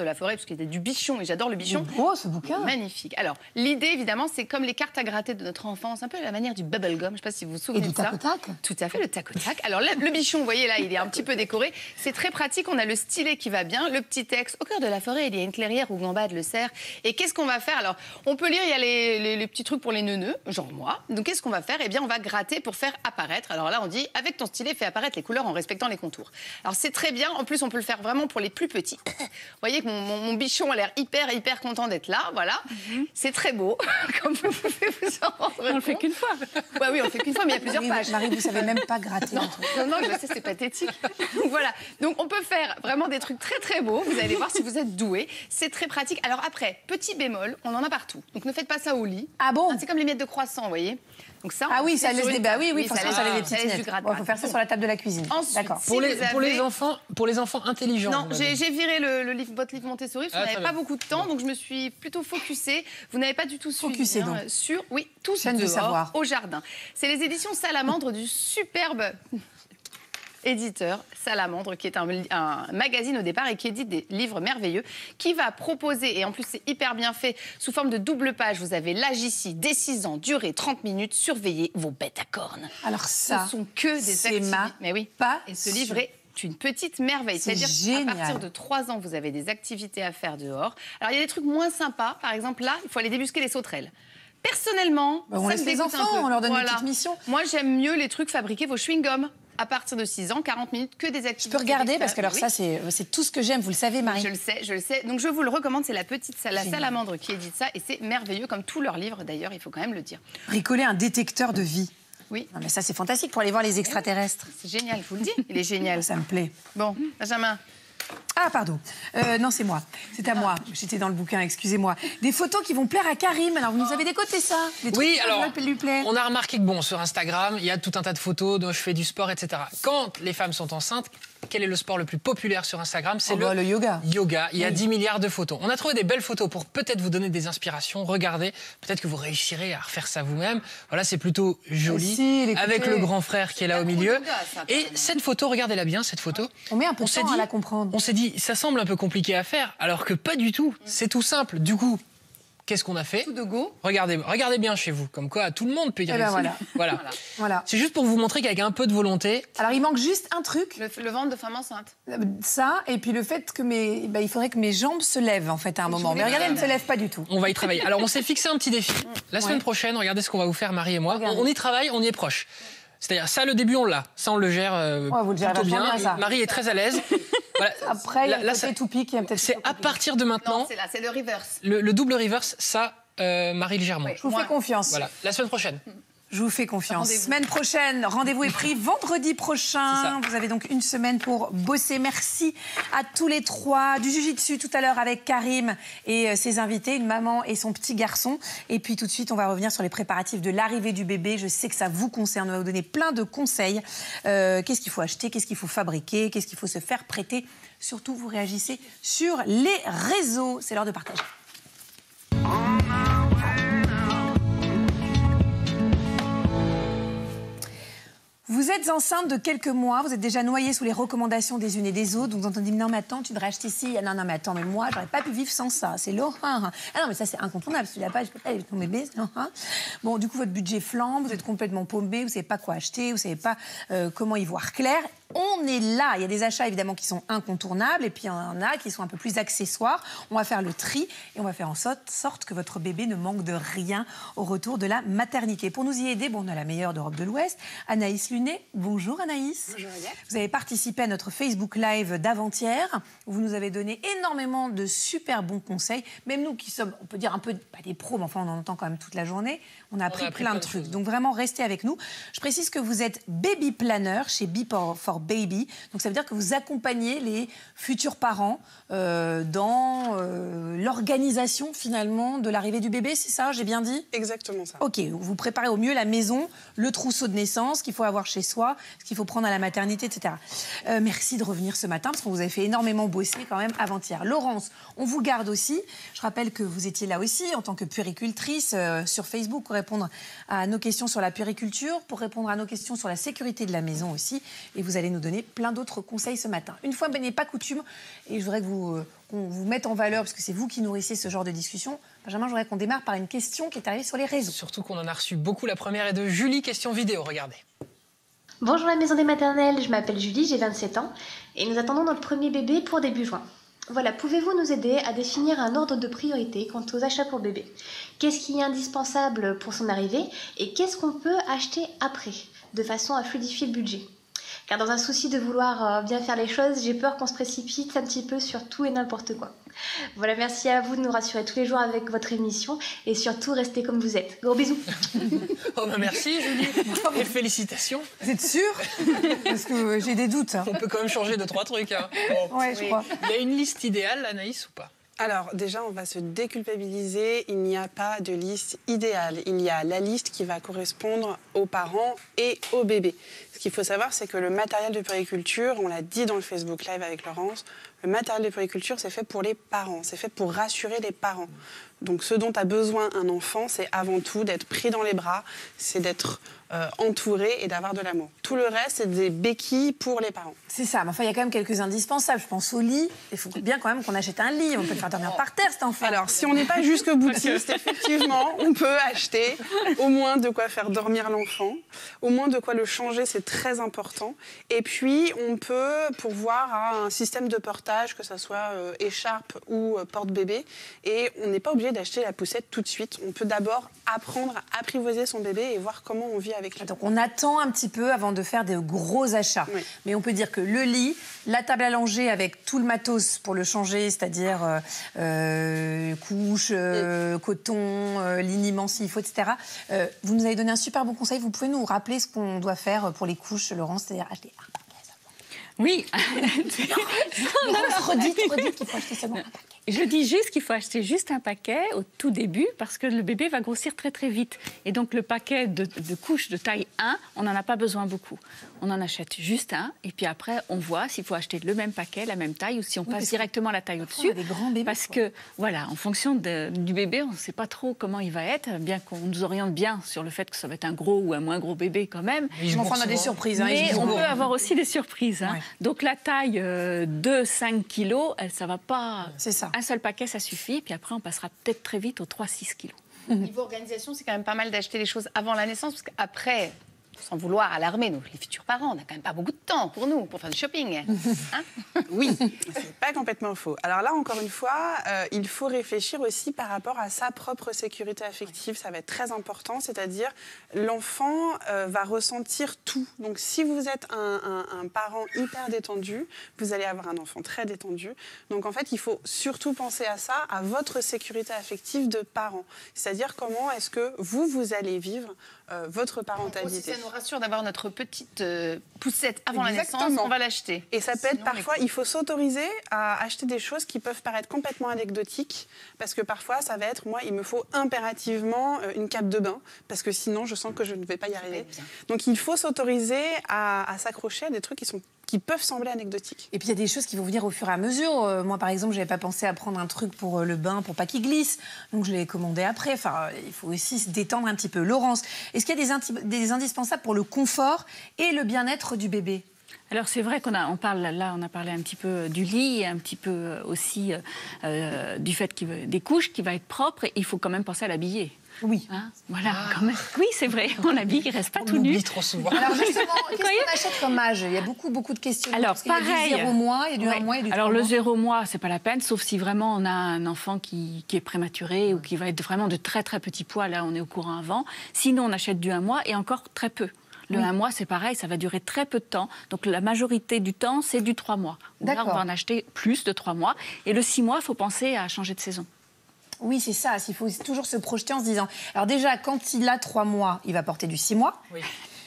de la forêt, parce qu'il y a du bichon, et j'adore le bichon. Oh, ce bouquin. Magnifique. Alors, l'idée, évidemment, c'est comme les cartes à gratter de notre enfance, un peu à la manière du bubblegum. Je ne sais pas si vous vous souvenez Et de ça. du tac-au-tac. Tout à fait, le tac-au-tac. Alors, là, le bichon, vous voyez, là, il est un petit peu décoré. C'est très pratique. On a le stylet qui va bien, le petit texte. Au cœur de la forêt, il y a une clairière où gambade le cerf. Et qu'est-ce qu'on va faire? Alors, on peut lire, il y a les petits trucs pour les neuneux, genre moi. Donc, qu'est-ce qu'on va faire? Eh bien, on va gratter pour faire apparaître. Alors là, on dit, avec ton stylet, fais apparaître les couleurs en respectant les contours. Alors, c'est très bien. En plus, on peut le faire vraiment pour les plus petits. Vous voyez que mon bichon a l'air hyper content d'être là. Voilà. C'est très beau, comme vous pouvez vous en rendre compte. On le fait qu'une fois. Bah oui, on le fait qu'une fois, mais il y a plusieurs pages. Marie, vous savez même pas gratter. Non, je sais, c'est pathétique. Donc voilà. Donc on peut faire vraiment des trucs très beaux. Vous allez voir si vous êtes doué. C'est très pratique. Alors après, petit bémol, on en a partout. Donc ne faites pas ça au lit. Ah bon? C'est comme les miettes de croissant, vous voyez. Donc ça, Ah oui, ça laisse des bas. Oui, ça forcément, ça laisse des petites laisse du miettes. gratte. Il faut faire ça sur la table de la cuisine. Ensuite, D'accord. si Pour les vous avez- enfants intelligents. Non, vous m'avez j'ai dit. viré votre livre Montessori parce qu'on Ah, n'avait très pas bien. beaucoup de temps, donc je me suis plutôt focusée. Vous n'avez pas du tout suivi Focusée, hein, donc. sur, oui, tous Chaîne de dehors, savoir. au jardin. C'est les éditions Salamandre du superbe éditeur Salamandre, qui est un magazine au départ et qui édite des livres merveilleux, qui va proposer, et en plus c'est hyper bien fait, sous forme de double page, vous avez l'âge ici, dès 6 ans, durée 30 minutes, surveillez vos bêtes à cornes. Alors ça, Ce sont que des c'est activités. ma Mais oui. passion. Et ce livre est une petite merveille. C'est C'est-à-dire qu'à génial. partir de 3 ans, vous avez des activités à faire dehors. Alors, il y a des trucs moins sympas. Par exemple, là, il faut aller débusquer les sauterelles. Personnellement, on ça laisse me les dégoûte un enfants, peu. on leur donne des petites missions. Moi, j'aime mieux les trucs fabriquer vos chewing-gums. À partir de 6 ans, 40 minutes, que des activités. Je peux regarder parce que alors Oui. ça, c'est tout ce que j'aime. Vous le savez, Marie. Je le sais. Donc, je vous le recommande. C'est la Salamandre qui édite ça. Et c'est merveilleux, comme tous leurs livres, d'ailleurs, il faut quand même le dire. Bricoler un détecteur de vie. Oui. Non, mais ça, c'est fantastique pour aller voir les extraterrestres. C'est génial, je vous le dis. Il est génial. Ça me plaît. Bon, Benjamin. Ah, pardon. Non, c'est moi. C'est à moi. J'étais dans le bouquin, excusez-moi. Des photos qui vont plaire à Karim. Alors, vous nous avez décoté ça? Des trucs Oui, qui alors, lui plaire. on a remarqué que bon, sur Instagram, il y a tout un tas de photos dont je fais du sport, etc. Quand les femmes sont enceintes, quel est le sport le plus populaire sur Instagram? C'est le yoga. Yoga. Il y a 10 milliards de photos. On a trouvé des belles photos pour peut-être vous donner des inspirations. Regardez, peut-être que vous réussirez à refaire ça vous-même. Voilà, c'est plutôt joli. Facile, écoutez. Avec le grand frère qui est là au milieu. yoga, ça, Et apparemment. cette photo, regardez-la bien, cette photo. On met un peu de temps à la comprendre. On s'est dit, ça semble un peu compliqué à faire, alors que pas du tout. C'est tout simple. Du coup, qu'est-ce qu'on a fait? Tout de go. Regardez bien chez vous, comme quoi tout le monde peut y ben réussir. voilà. Voilà. C'est juste pour vous montrer qu'avec un peu de volonté, Alors, il manque juste un truc. Le ventre de femme enceinte. Ça, et puis le fait que il faudrait que mes jambes se lèvent, en fait, à un moment. Mais regardez, elles ne se lèvent pas du tout. on va y travailler. Alors, on s'est fixé un petit défi. La semaine prochaine, regardez ce qu'on va vous faire, Marie et moi. Regardez. On y travaille, on y est proche. C'est-à-dire, ça, le début, on l'a. Ça, on le gère vous le gérez plutôt vachement bien, ça. Marie est très à l'aise. Voilà. Après, il y a Là, le ça- côté toupie qui est peut-être... C'est à partir de maintenant, Non, c'est là, c'est le reverse. le double reverse, ça, Marie le gère moins. Oui. Je vous Moi. fais confiance. Voilà, la semaine prochaine. Je vous fais confiance. Rendez-vous. Semaine prochaine, rendez-vous est pris vendredi C'est prochain. ça. Vous avez donc une semaine pour bosser. Merci à tous les trois. Du jiu-jitsu tout à l'heure avec Karim et ses invités, une maman et son petit garçon. Et puis tout de suite, on va revenir sur les préparatifs de l'arrivée du bébé. Je sais que ça vous concerne. On va vous donner plein de conseils. Qu'est-ce qu'il faut acheter? Qu'est-ce qu'il faut fabriquer? Qu'est-ce qu'il faut se faire prêter? Surtout, vous réagissez sur les réseaux. C'est l'heure de partager. Vous êtes enceinte de quelques mois, vous êtes déjà noyée sous les recommandations des unes et des autres. Donc vous entendez, non mais attends, tu devrais acheter ci. Ah, non mais attends, mais moi, j'aurais pas pu vivre sans ça. C'est l'horreur. Ah non mais ça c'est incontournable. Si tu l'as pas, je peux pas aller avec ton bébé. Bon, du coup votre budget flambe, vous êtes complètement paumé, vous savez pas quoi acheter, vous savez pas comment y voir clair. On est là. Il y a des achats évidemment qui sont incontournables et puis il y en a qui sont un peu plus accessoires. On va faire le tri et on va faire en sorte que votre bébé ne manque de rien au retour de la maternité. Pour nous y aider, bon, on a la meilleure d'Europe de l'Ouest, Anaïs Lunet. Bonjour Anaïs. Bonjour Aliette. Vous avez participé à notre Facebook Live d'avant-hier. Vous nous avez donné énormément de super bons conseils. Même nous qui sommes, on peut dire un peu, pas des pros, mais enfin on en entend quand même toute la journée. On a appris plein de trucs. choses. Donc vraiment, restez avec nous. Je précise que vous êtes baby planner chez Be for Baby. Donc ça veut dire que vous accompagnez les futurs parents dans l'organisation finalement de l'arrivée du bébé, c'est ça? J'ai bien dit? Exactement ça. Ok, vous préparez au mieux la maison, le trousseau de naissance qu'il faut avoir avoir chez soi, ce qu'il faut prendre à la maternité, etc. Merci de revenir ce matin, parce qu'on vous avez fait énormément bosser quand même avant-hier. Laurence, on vous garde aussi. Je rappelle que vous étiez là aussi en tant que puéricultrice sur Facebook pour répondre à nos questions sur la puériculture, pour répondre à nos questions sur la sécurité de la maison aussi. Et vous allez nous donner plein d'autres conseils ce matin. Une fois n'est pas coutume, et je voudrais que qu'on vous mette en valeur, parce que c'est vous qui nourrissez ce genre de discussion. Benjamin, je voudrais qu'on démarre par une question qui est arrivée sur les réseaux. Surtout qu'on en a reçu beaucoup. La première est de Julie, question vidéo, regardez. Bonjour la maison des maternelles, je m'appelle Julie, j'ai 27 ans et nous attendons notre premier bébé pour début juin. Voilà, pouvez-vous nous aider à définir un ordre de priorité quant aux achats pour bébé? Qu'est-ce qui est indispensable pour son arrivée et qu'est-ce qu'on peut acheter après, de façon à fluidifier le budget? Car dans un souci de vouloir bien faire les choses, j'ai peur qu'on se précipite un petit peu sur tout et n'importe quoi. Voilà, merci à vous de nous rassurer tous les jours avec votre émission et surtout restez comme vous êtes. Gros bisous. Oh ben merci Julie et félicitations. Vous êtes sûre? Parce que j'ai des doutes. On peut quand même changer 2-3 trucs. Hein. Bon. Ouais, je crois. Il y a une liste idéale, Anaïs, ou pas? Alors déjà, on va se déculpabiliser. Il n'y a pas de liste idéale. Il y a la liste qui va correspondre aux parents et aux bébés. Ce qu'il faut savoir, c'est que le matériel de puériculture, on l'a dit dans le Facebook Live avec Laurence, le matériel de puériculture, c'est fait pour les parents. C'est fait pour rassurer les parents. Donc ce dont a besoin un enfant, c'est avant tout d'être pris dans les bras, c'est d'être entouré et d'avoir de l'amour. Tout le reste, c'est des béquilles pour les parents. C'est ça, mais enfin, il y a quand même quelques indispensables. Je pense au lit. Il faut bien quand même qu'on achète un lit. On peut le faire dormir par terre, cet enfant. Alors, si on n'est pas jusqu'au boutiste, effectivement, on peut acheter au moins de quoi faire dormir l'enfant, au moins de quoi le changer, c'est très important. Et puis, on peut pourvoir à un système de portage, que ce soit écharpe ou porte-bébé. Et on n'est pas obligé d'acheter la poussette tout de suite. On peut d'abord apprendre à apprivoiser son bébé et voir comment on vit avec lui. Donc, on attend un petit peu avant de faire de gros achats. Oui. Mais on peut dire que le lit, la table à langer avec tout le matos pour le changer, c'est-à-dire couches, coton, liniment s'il faut, etc. Vous nous avez donné un super bon conseil. Vous pouvez nous rappeler ce qu'on doit faire pour les couches, Laurence, c'est-à-dire acheter un paquet. Oui. Redites qu'il faut acheter seulement un paquet. Je dis juste qu'il faut acheter juste un paquet au tout début parce que le bébé va grossir très très vite. Et donc le paquet de couches de taille 1, on n'en a pas besoin beaucoup. On en achète juste un et puis après on voit s'il faut acheter le même paquet, la même taille ou si on passe directement la taille au-dessus. Des grands bébés, parce que voilà, en fonction du bébé, on ne sait pas trop comment il va être, bien qu'on nous oriente bien sur le fait que ça va être un gros ou un moins gros bébé quand même. On a des surprises. Hein, mais on peut avoir aussi des surprises. Hein. Ouais. Donc la taille de 5 kilos, ça ne va pas... C'est ça. Un seul paquet, ça suffit. Puis après, on passera peut-être très vite aux 3-6 kilos. Niveau organisation, c'est quand même pas mal d'acheter les choses avant la naissance, parce qu'après, sans vouloir alarmer nous, les futurs parents, on n'a quand même pas beaucoup de temps pour nous, pour faire du shopping. Hein? Oui, c'est pas complètement faux. Alors là, encore une fois, il faut réfléchir aussi par rapport à sa propre sécurité affective. Ça va être très important, c'est-à-dire l'enfant va ressentir tout. Donc si vous êtes un parent hyper détendu, vous allez avoir un enfant très détendu. Donc en fait, il faut surtout penser à ça, à votre sécurité affective de parent. C'est-à-dire comment est-ce que vous allez vivre votre parentalité. Ça nous rassure d'avoir notre petite poussette avant la naissance, on va l'acheter. Et ça peut être parfois, il faut s'autoriser à acheter des choses qui peuvent paraître complètement anecdotiques, parce que parfois ça va être, moi il me faut impérativement une cape de bain, parce que sinon je sens que je ne vais pas y arriver. Donc il faut s'autoriser à s'accrocher à des trucs qui peuvent sembler anecdotiques. Et puis il y a des choses qui vont venir au fur et à mesure. Moi, par exemple, je n'avais pas pensé à prendre un truc pour le bain, pour pas qu'il glisse. Donc je l'ai commandé après. Enfin, il faut aussi se détendre un petit peu. Laurence, est-ce qu'il y a des indispensables pour le confort et le bien-être du bébé ? Alors c'est vrai on a parlé un petit peu du lit et un petit peu aussi du fait des couches qui va être propre. Et il faut quand même penser à l'habiller. Oui. Hein, voilà, quand même. Oui, c'est vrai, on l'habille, il ne reste pas tout nu. On oublie trop souvent. Alors justement, qu'est-ce qu'on achète comme âge ? Il y a beaucoup de questions. Alors pareil. Il y a du 0 mois, il y a du 1 mois et du 3 mois. Alors le 0 mois, c'est pas la peine, sauf si vraiment on a un enfant qui est prématuré ou qui va être vraiment de très très petit poids, là on est au courant avant. Sinon on achète du 1 mois et encore très peu. Le 1 mois, c'est pareil, ça va durer très peu de temps. Donc la majorité du temps, c'est du 3 mois. Là, on va en acheter plus de 3 mois. Et le 6 mois, il faut penser à changer de saison. Oui, c'est ça. Il faut toujours se projeter en se disant... Alors déjà, quand il a 3 mois, il va porter du 6 mois. Oui.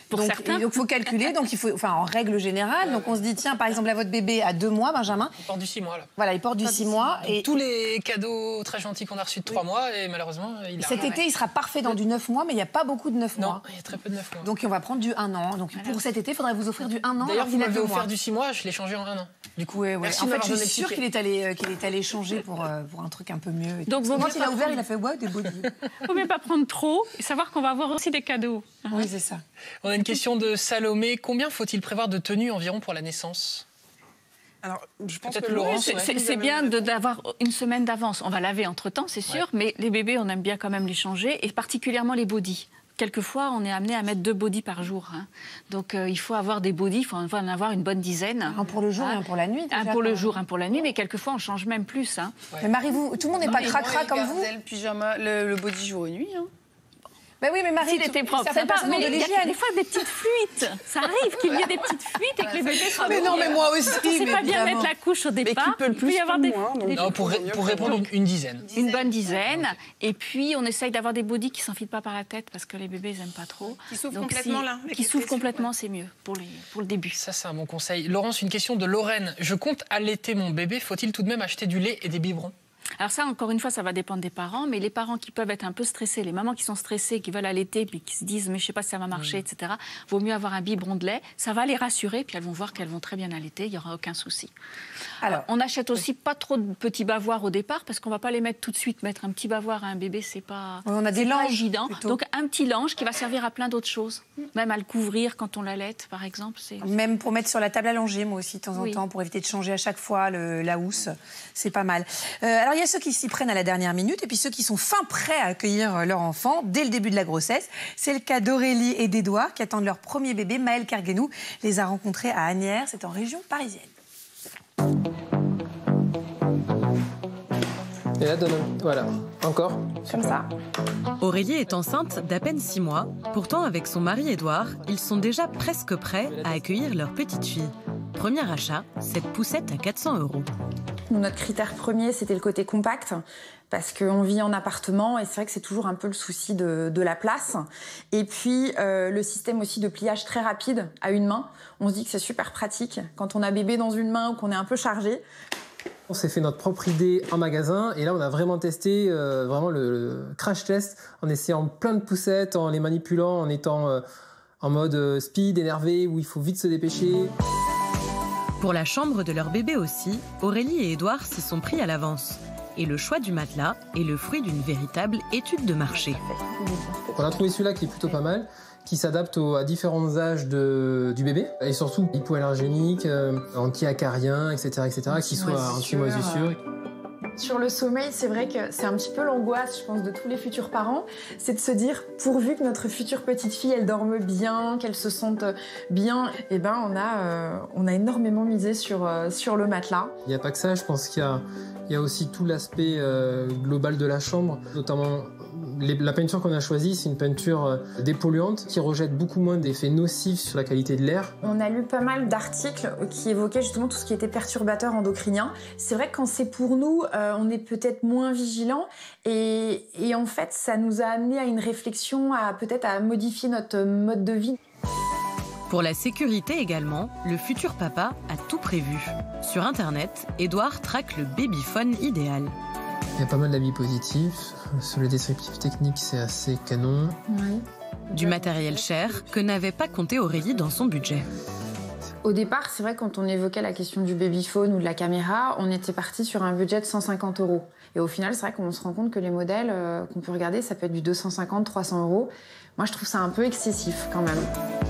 Pour certains. Donc, il faut calculer. Donc, il faut, enfin, en règle générale, donc on se dit, tiens, par exemple, là, votre bébé a 2 mois, Benjamin. Il porte du 6 mois, là. Voilà, il porte du 6 mois. Et tous les cadeaux très gentils qu'on a reçus de 3 mois, et malheureusement, il a... Cet été, il sera parfait dans du 9 mois, mais il n'y a pas beaucoup de 9 mois. Non, il y a très peu de 9 mois. Donc, on va prendre du 1 an. Donc, pour cet été, il faudrait vous offrir du 1 an. D'ailleurs, vous m'avez offert mois. du 6 mois, je l'ai changé en 1 an. Du coup, merci. En fait, je suis sûre qu'il est allé changer pour un truc un peu mieux. Donc, quand il a ouvert, il a fait ouais, des body. Il ne faut même pas prendre trop et savoir qu'on va avoir aussi des cadeaux. Oui, c'est ça. On a une question de Salomé. Combien faut-il prévoir de tenues environ pour la naissance? Alors, je pense Peut-être que Laurence, c'est bien d'avoir une semaine d'avance. On va laver entre-temps, c'est sûr, mais les bébés, on aime bien quand même les changer, et particulièrement les bodys. Quelquefois, on est amené à mettre 2 bodys par jour. Hein. Donc, il faut avoir des bodys, il faut en avoir une bonne dizaine. Un pour le jour et un pour la nuit. Un pour le jour, un pour la nuit, mais quelquefois, on change même plus. Hein. Ouais. Mais Marie, tout le monde n'est pas cracra comme vous. Le pyjama, le body jour et nuit. Hein. Ben oui, mais Marie, il était propre. Ça fait pas mais de il y a des fois des petites fuites. Ça arrive qu'il y ait des petites fuites et que les bébés soient... Mais non, mais moi aussi. On ne sait pas bien mettre la couche au départ. Mais qui peut le plus y avoir des... Non, pour répondre, une dizaine. Une bonne dizaine. Et puis, on essaye d'avoir des bodys qui ne s'enfilent pas par la tête parce que les bébés, ils n'aiment pas trop. Qui s'ouvrent complètement, là. Qui s'ouvrent complètement, c'est mieux pour le début. Ça, c'est un bon conseil. Laurence, une question de Lorraine. Je compte allaiter mon bébé. Faut-il tout de même acheter du lait et des biberons? Alors ça, encore une fois, ça va dépendre des parents, mais les parents qui peuvent être un peu stressés, les mamans qui sont stressées, qui veulent allaiter, puis qui se disent « mais je ne sais pas si ça va marcher, etc. » Vaut mieux avoir un biberon de lait, ça va les rassurer, puis elles vont voir qu'elles vont très bien allaiter, il n'y aura aucun souci. Alors, on n'achète aussi pas trop de petits bavoirs au départ, parce qu'on ne va pas les mettre tout de suite. Mettre un petit bavoir à un bébé, c'est pas... On a des langes, évident. Donc un petit lange qui va servir à plein d'autres choses, même à le couvrir quand on l'allaite, par exemple. Même pour mettre sur la table à langer, moi aussi, de temps en temps, pour éviter de changer à chaque fois la housse, c'est pas mal. Alors il y a ceux qui s'y prennent à la dernière minute, et puis ceux qui sont fin prêts à accueillir leur enfant dès le début de la grossesse. C'est le cas d'Aurélie et d'Édouard qui attendent leur premier bébé. Maëlle Carguenou les a rencontrés à Asnières, c'est en région parisienne. Et là, voilà, encore. Comme ça. Aurélie est enceinte d'à peine 6 mois. Pourtant, avec son mari Édouard, ils sont déjà presque prêts à accueillir leur petite fille. Premier achat, cette poussette à 400 €. Notre critère premier, c'était le côté compact, parce qu'on vit en appartement et c'est vrai que c'est toujours un peu le souci de la place. Et puis, le système aussi de pliage très rapide à une main. On se dit que c'est super pratique quand on a bébé dans une main ou qu'on est un peu chargé. On s'est fait notre propre idée en magasin et là, on a vraiment testé vraiment le crash test en essayant plein de poussettes, en les manipulant, en étant en mode speed, énervé, où il faut vite se dépêcher. Pour la chambre de leur bébé aussi, Aurélie et Édouard s'y sont pris à l'avance. Et le choix du matelas est le fruit d'une véritable étude de marché. On a trouvé celui-là qui est plutôt pas mal, qui s'adapte à différents âges du bébé, et surtout hypoallergénique, anti-acarien, etc., qui soit anti-moisissure. Sur le sommeil, c'est vrai que c'est un petit peu l'angoisse, je pense, de tous les futurs parents. C'est de se dire, pourvu que notre future petite fille, elle dorme bien, qu'elle se sente bien, eh ben, on a énormément misé sur le matelas. Il n'y a pas que ça, je pense qu'il y a aussi tout l'aspect global de la chambre, notamment la peinture qu'on a choisie, c'est une peinture dépolluante qui rejette beaucoup moins d'effets nocifs sur la qualité de l'air. On a lu pas mal d'articles qui évoquaient justement tout ce qui était perturbateur endocrinien. C'est vrai que quand c'est pour nous, on est peut-être moins vigilant et en fait, ça nous a amené à une réflexion, peut-être à modifier notre mode de vie. Pour la sécurité également, le futur papa a tout prévu. Sur Internet, Édouard traque le babyphone idéal. Il y a pas mal d'avis positifs. Sur le descriptif technique, c'est assez canon. Oui. Du matériel cher que n'avait pas compté Aurélie dans son budget. Au départ, c'est vrai, quand on évoquait la question du babyphone ou de la caméra, on était parti sur un budget de 150 €. Et au final, c'est vrai qu'on se rend compte que les modèles qu'on peut regarder, ça peut être du 250, 300 €. Moi, je trouve ça un peu excessif quand même.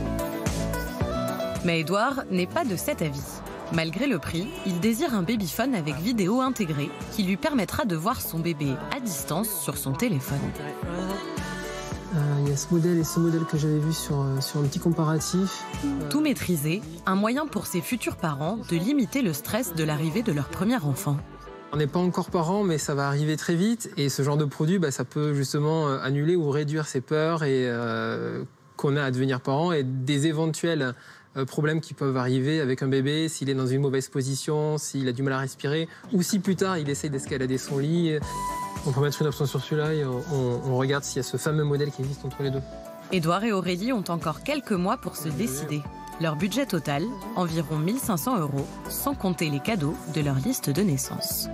Mais Édouard n'est pas de cet avis. Malgré le prix, il désire un babyphone avec vidéo intégrée qui lui permettra de voir son bébé à distance sur son téléphone. Il y a ce modèle et ce modèle que j'avais vu sur un petit comparatif. Tout maîtriser, un moyen pour ses futurs parents de limiter le stress de l'arrivée de leur premier enfant. On n'est pas encore parents, mais ça va arriver très vite. Et ce genre de produit, ça peut justement annuler ou réduire ses peurs qu'on a à devenir parents et des éventuels problèmes qui peuvent arriver avec un bébé, s'il est dans une mauvaise position, s'il a du mal à respirer, ou si plus tard il essaye d'escalader son lit. On peut mettre une option sur celui-là et on regarde s'il y a ce fameux modèle qui existe entre les deux. Édouard et Aurélie ont encore quelques mois pour se décider. Leur budget total, environ 1 500 €, sans compter les cadeaux de leur liste de naissance.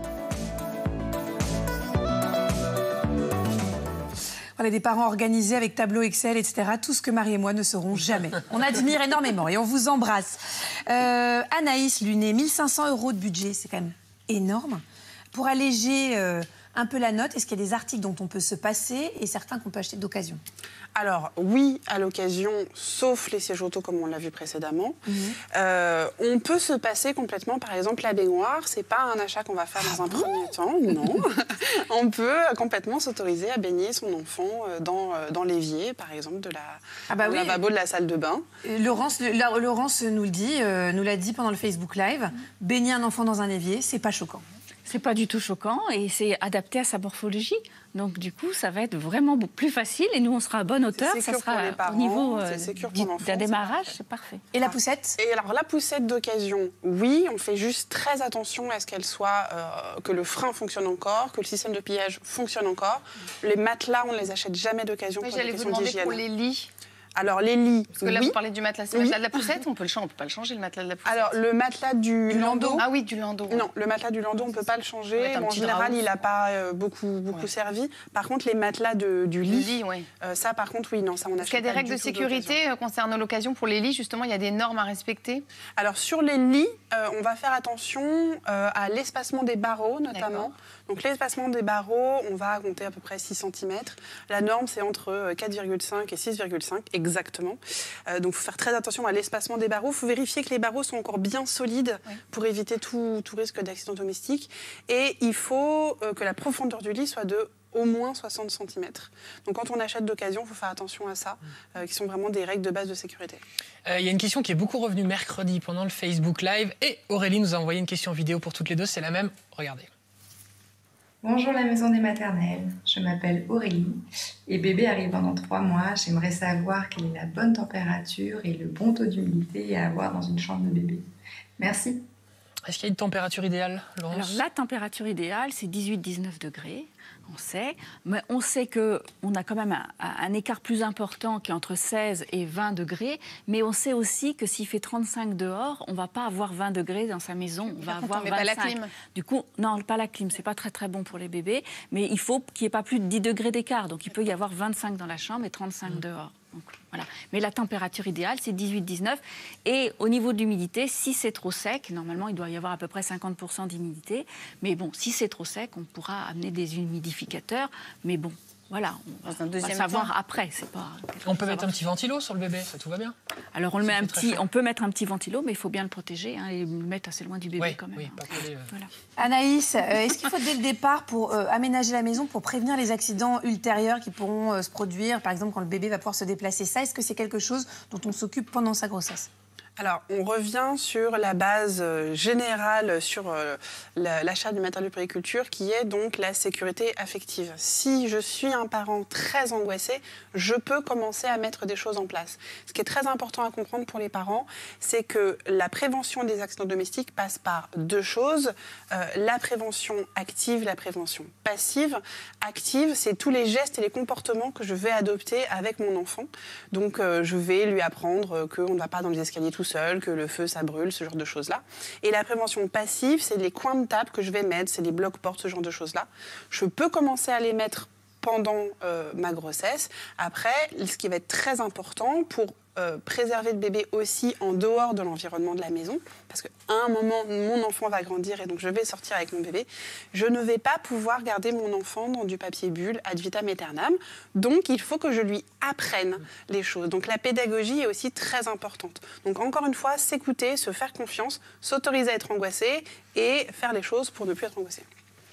Voilà, des parents organisés avec tableau Excel, etc. Tout ce que Marie et moi ne saurons jamais. On admire énormément et on vous embrasse. Anaïs Lunet, 1 500 € de budget, c'est quand même énorme. Pour alléger un peu la note, est-ce qu'il y a des articles dont on peut se passer et certains qu'on peut acheter d'occasion? Alors oui, à l'occasion, sauf les sièges auto comme on l'a vu précédemment. On peut se passer complètement, par exemple, la baignoire. C'est pas un achat qu'on va faire dans un premier temps, non. On peut complètement s'autoriser à baigner son enfant dans l'évier, par exemple, du lavabo de la salle de bain. Laurence nous le dit, nous l'a dit pendant le Facebook Live. Baigner un enfant dans un évier, c'est pas choquant. C'est pas du tout choquant et c'est adapté à sa morphologie. Donc du coup, ça va être vraiment plus facile et nous, on sera à bonne hauteur. Ça sera au niveau d'un démarrage, c'est parfait. Et la poussette? Et alors la poussette d'occasion, oui, on fait juste très attention à ce qu'elle soit, que le frein fonctionne encore, que le système de pliage fonctionne encore. Les matelas, on ne les achète jamais d'occasion pour des questions d'hygiène. Pour les lits. Alors, les lits, parce que là, vous parlez du matelas. C'est le matelas de la poussette, on peut pas le changer, le matelas de la poussette. Alors, le matelas du landau. Ah oui, du landau. Non, le matelas du landau, on ne peut pas le changer. En général, il n'a pas beaucoup servi. Par contre, les matelas du lit, ça, par contre, oui, non, ça, on achète. Est-ce qu'il y a des règles de sécurité concernant l'occasion pour les lits, justement, il y a des normes à respecter? Alors, sur les lits, on va faire attention à l'espacement des barreaux, notamment. Donc, l'espacement des barreaux, on va compter à peu près 6 cm. La norme, c'est entre 4,5 et 6,5, exactement. Donc, il faut faire très attention à l'espacement des barreaux. Il faut vérifier que les barreaux sont encore bien solides pour éviter tout risque d'accident domestique. Et il faut que la profondeur du lit soit de au moins 60 cm. Donc, quand on achète d'occasion, il faut faire attention à ça, qui sont vraiment des règles de base de sécurité. Il y a une question qui est beaucoup revenue mercredi pendant le Facebook Live. Et Aurélie nous a envoyé une question vidéo pour toutes les deux. C'est la même. Regardez. Bonjour la maison des maternelles, je m'appelle Aurélie et bébé arrive dans 3 mois. J'aimerais savoir quelle est la bonne température et le bon taux d'humidité à avoir dans une chambre de bébé. Merci. Est-ce qu'il y a une température idéale, Laurence? Alors la température idéale, c'est 18-19 degrés. On sait, mais on sait qu'on a quand même un écart plus important qui est entre 16 et 20 degrés, mais on sait aussi que s'il fait 35 dehors, on ne va pas avoir 20 degrés dans sa maison, on va avoir 25. Pas la clim. Du coup, non, pas la clim, c'est pas très très bon pour les bébés, mais il faut qu'il n'y ait pas plus de 10 degrés d'écart, donc il peut y avoir 25 dans la chambre et 35 dehors. Donc, voilà. Mais la température idéale, c'est 18-19. Et au niveau de l'humidité, si c'est trop sec, normalement, il doit y avoir à peu près 50% d'humidité. Mais bon, si c'est trop sec, on pourra amener des humidificateurs. Mais bon, voilà, on va savoir après. On peut mettre un petit ventilo sur le bébé, ça tout va bien. Alors on peut mettre un petit ventilo, mais il faut bien le protéger et le mettre assez loin du bébé quand même. Oui, pas coller, voilà. Anaïs, est-ce qu'il faut dès le départ pour aménager la maison pour prévenir les accidents ultérieurs qui pourront se produire, par exemple quand le bébé va pouvoir se déplacer? Ça, est-ce que c'est quelque chose dont on s'occupe pendant sa grossesse? Alors, on revient sur la base générale sur l'achat du matériel de puériculture, qui est donc la sécurité affective. Si je suis un parent très angoissé, je peux commencer à mettre des choses en place. Ce qui est très important à comprendre pour les parents, c'est que la prévention des accidents domestiques passe par 2 choses. La prévention active, la prévention passive. Active, c'est tous les gestes et les comportements que je vais adopter avec mon enfant. Donc, je vais lui apprendre qu'on ne va pas dans les escaliers tout seul, que le feu, ça brûle, ce genre de choses-là. Et la prévention passive, c'est les coins de table que je vais mettre, c'est les blocs-portes, ce genre de choses-là. Je peux commencer à les mettre pendant ma grossesse. Après, ce qui va être très important pour préserver le bébé aussi en dehors de l'environnement de la maison, parce qu'à un moment, mon enfant va grandir et donc je vais sortir avec mon bébé. Je ne vais pas pouvoir garder mon enfant dans du papier bulle ad vitam aeternam, donc il faut que je lui apprenne les choses. Donc la pédagogie est aussi très importante. Donc encore une fois, s'écouter, se faire confiance, s'autoriser à être angoissé et faire les choses pour ne plus être angoissé.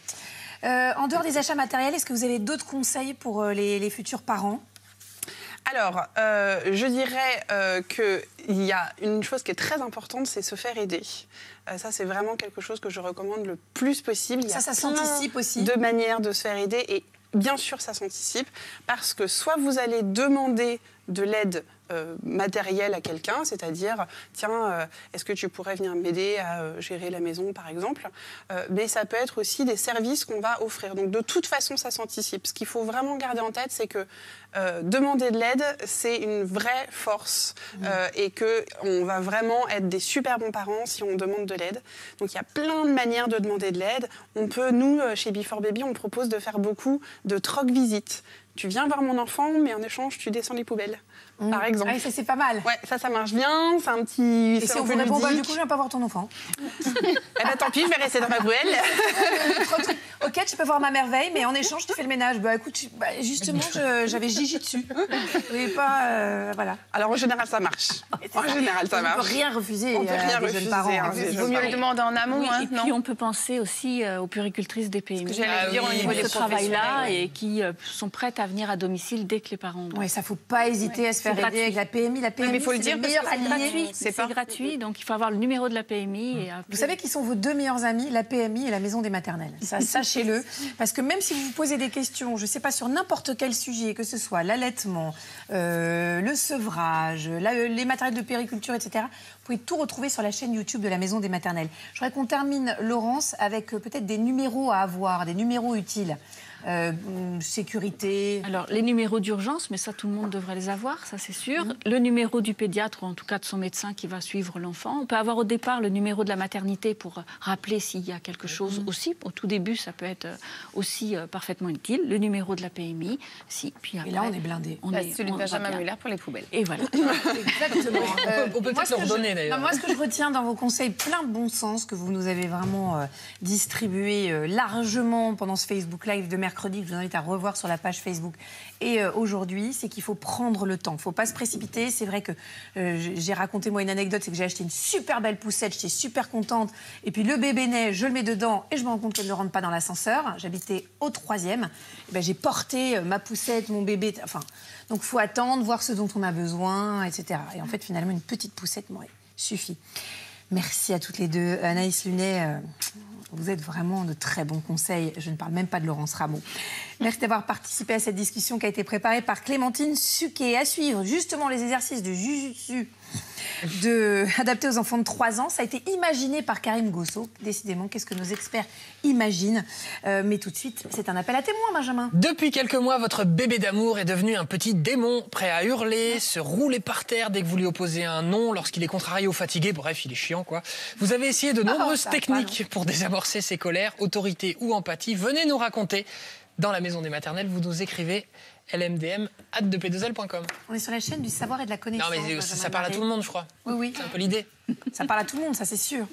En dehors des achats matériels, est-ce que vous avez d'autres conseils pour les futurs parents ? Alors, je dirais qu'il y a une chose qui est très importante, c'est se faire aider. Ça, c'est vraiment quelque chose que je recommande le plus possible. Il y a ça s'anticipe aussi. De manières de se faire aider. Et bien sûr, ça s'anticipe parce que soit vous allez demander de l'aide matériel à quelqu'un, c'est-à-dire, tiens, est-ce que tu pourrais venir m'aider à gérer la maison, par exemple, mais ça peut être aussi des services qu'on va offrir. Donc, de toute façon, ça s'anticipe. Ce qu'il faut vraiment garder en tête, c'est que demander de l'aide, c'est une vraie force et qu'on va vraiment être des super bons parents si on demande de l'aide. Donc, il y a plein de manières de demander de l'aide. On peut, nous, chez Before Baby, on propose de faire beaucoup de troc-visites. Tu viens voir mon enfant, mais en échange, tu descends les poubelles, par exemple. Ah, ça, c'est pas mal. Ouais, ça marche bien. C'est un petit... Et si on vous répond, du coup, je viens pas voir ton enfant. Eh ben, tant pis, je vais rester dans ma poubelle. Ok, tu peux voir ma merveille, mais en échange, tu fais le ménage. Bah, écoute, justement, j'avais Gigi dessus. Mais pas... voilà. Alors, en général, ça marche. En général, ça marche. On peut rien refuser. On peut rien refuser. jeunes parents. Il vaut mieux le demander en amont. Oui, hein, et puis, on peut penser aussi aux puéricultrices des PMI. J'allais dire au niveau des travail-là et qui sont prêtes à venir à domicile dès que les parents ont. Oui, ça faut pas hésiter à se faire aider avec la PMI. La PMI, mais il faut le dire parce que c'est gratuit. C'est gratuit, donc il faut avoir le numéro de la PMI. Et vous savez qui sont vos deux meilleurs amis, la PMI et la maison des maternelles. Ça, sachez-le. Parce que même si vous vous posez des questions, je ne sais pas, sur n'importe quel sujet, que ce soit l'allaitement, le sevrage, les matériels de périculture, etc., vous pouvez tout retrouver sur la chaîne YouTube de la maison des maternelles. Je voudrais qu'on termine, Laurence, avec peut-être des numéros à avoir, des numéros utiles. Sécurité. Alors, les numéros d'urgence, mais ça, tout le monde devrait les avoir, ça c'est sûr. Le numéro du pédiatre, ou en tout cas de son médecin qui va suivre l'enfant. On peut avoir au départ le numéro de la maternité pour rappeler s'il y a quelque chose aussi. Au tout début, ça peut être aussi parfaitement utile. Le numéro de la PMI. Puis après, et là, on est blindé. Celui de Benjamin Muller pour les poubelles. Et voilà. Exactement. On peut peut-être le redonner, d'ailleurs. Moi, ce que je retiens dans vos conseils, plein de bon sens que vous nous avez vraiment distribué largement pendant ce Facebook Live de mercredi, que je vous invite à revoir sur la page Facebook. Et aujourd'hui, c'est qu'il faut prendre le temps. Il ne faut pas se précipiter. C'est vrai que j'ai raconté, moi, une anecdote, c'est que j'ai acheté une super belle poussette, j'étais super contente. Et puis le bébé naît, je le mets dedans et je me rends compte qu'elle ne rentre pas dans l'ascenseur. J'habitais au 3e. Et ben, j'ai porté ma poussette, mon bébé. Enfin, donc il faut attendre, voir ce dont on a besoin, etc. Et en fait, finalement, une petite poussette m'aurait suffi. Merci à toutes les deux. Anaïs Lunet, vous êtes vraiment de très bons conseils. Je ne parle même pas de Laurence Rameau. Merci d'avoir participé à cette discussion qui a été préparée par Clémentine Suquet. À suivre, justement, les exercices de Jujutsu adaptés aux enfants de 3 ans. Ça a été imaginé par Karim Gosso. Décidément, qu'est-ce que nos experts imaginent. Mais tout de suite, c'est un appel à témoins, Benjamin. Depuis quelques mois, votre bébé d'amour est devenu un petit démon, prêt à hurler, se rouler par terre dès que vous lui opposez un non, lorsqu'il est contrarié ou fatigué. Bref, il est chiant, quoi. Vous avez essayé de nombreuses techniques pour désamorcer ses colères, autorité ou empathie. Venez nous raconter. Dans la maison des maternelles, vous nous écrivez lmdm@2p2l.com. On est sur la chaîne du savoir et de la connaissance. Non, mais ça parle à tout le monde, je crois. Oui, oui. C'est un peu l'idée. Ça parle à tout le monde, ça c'est sûr.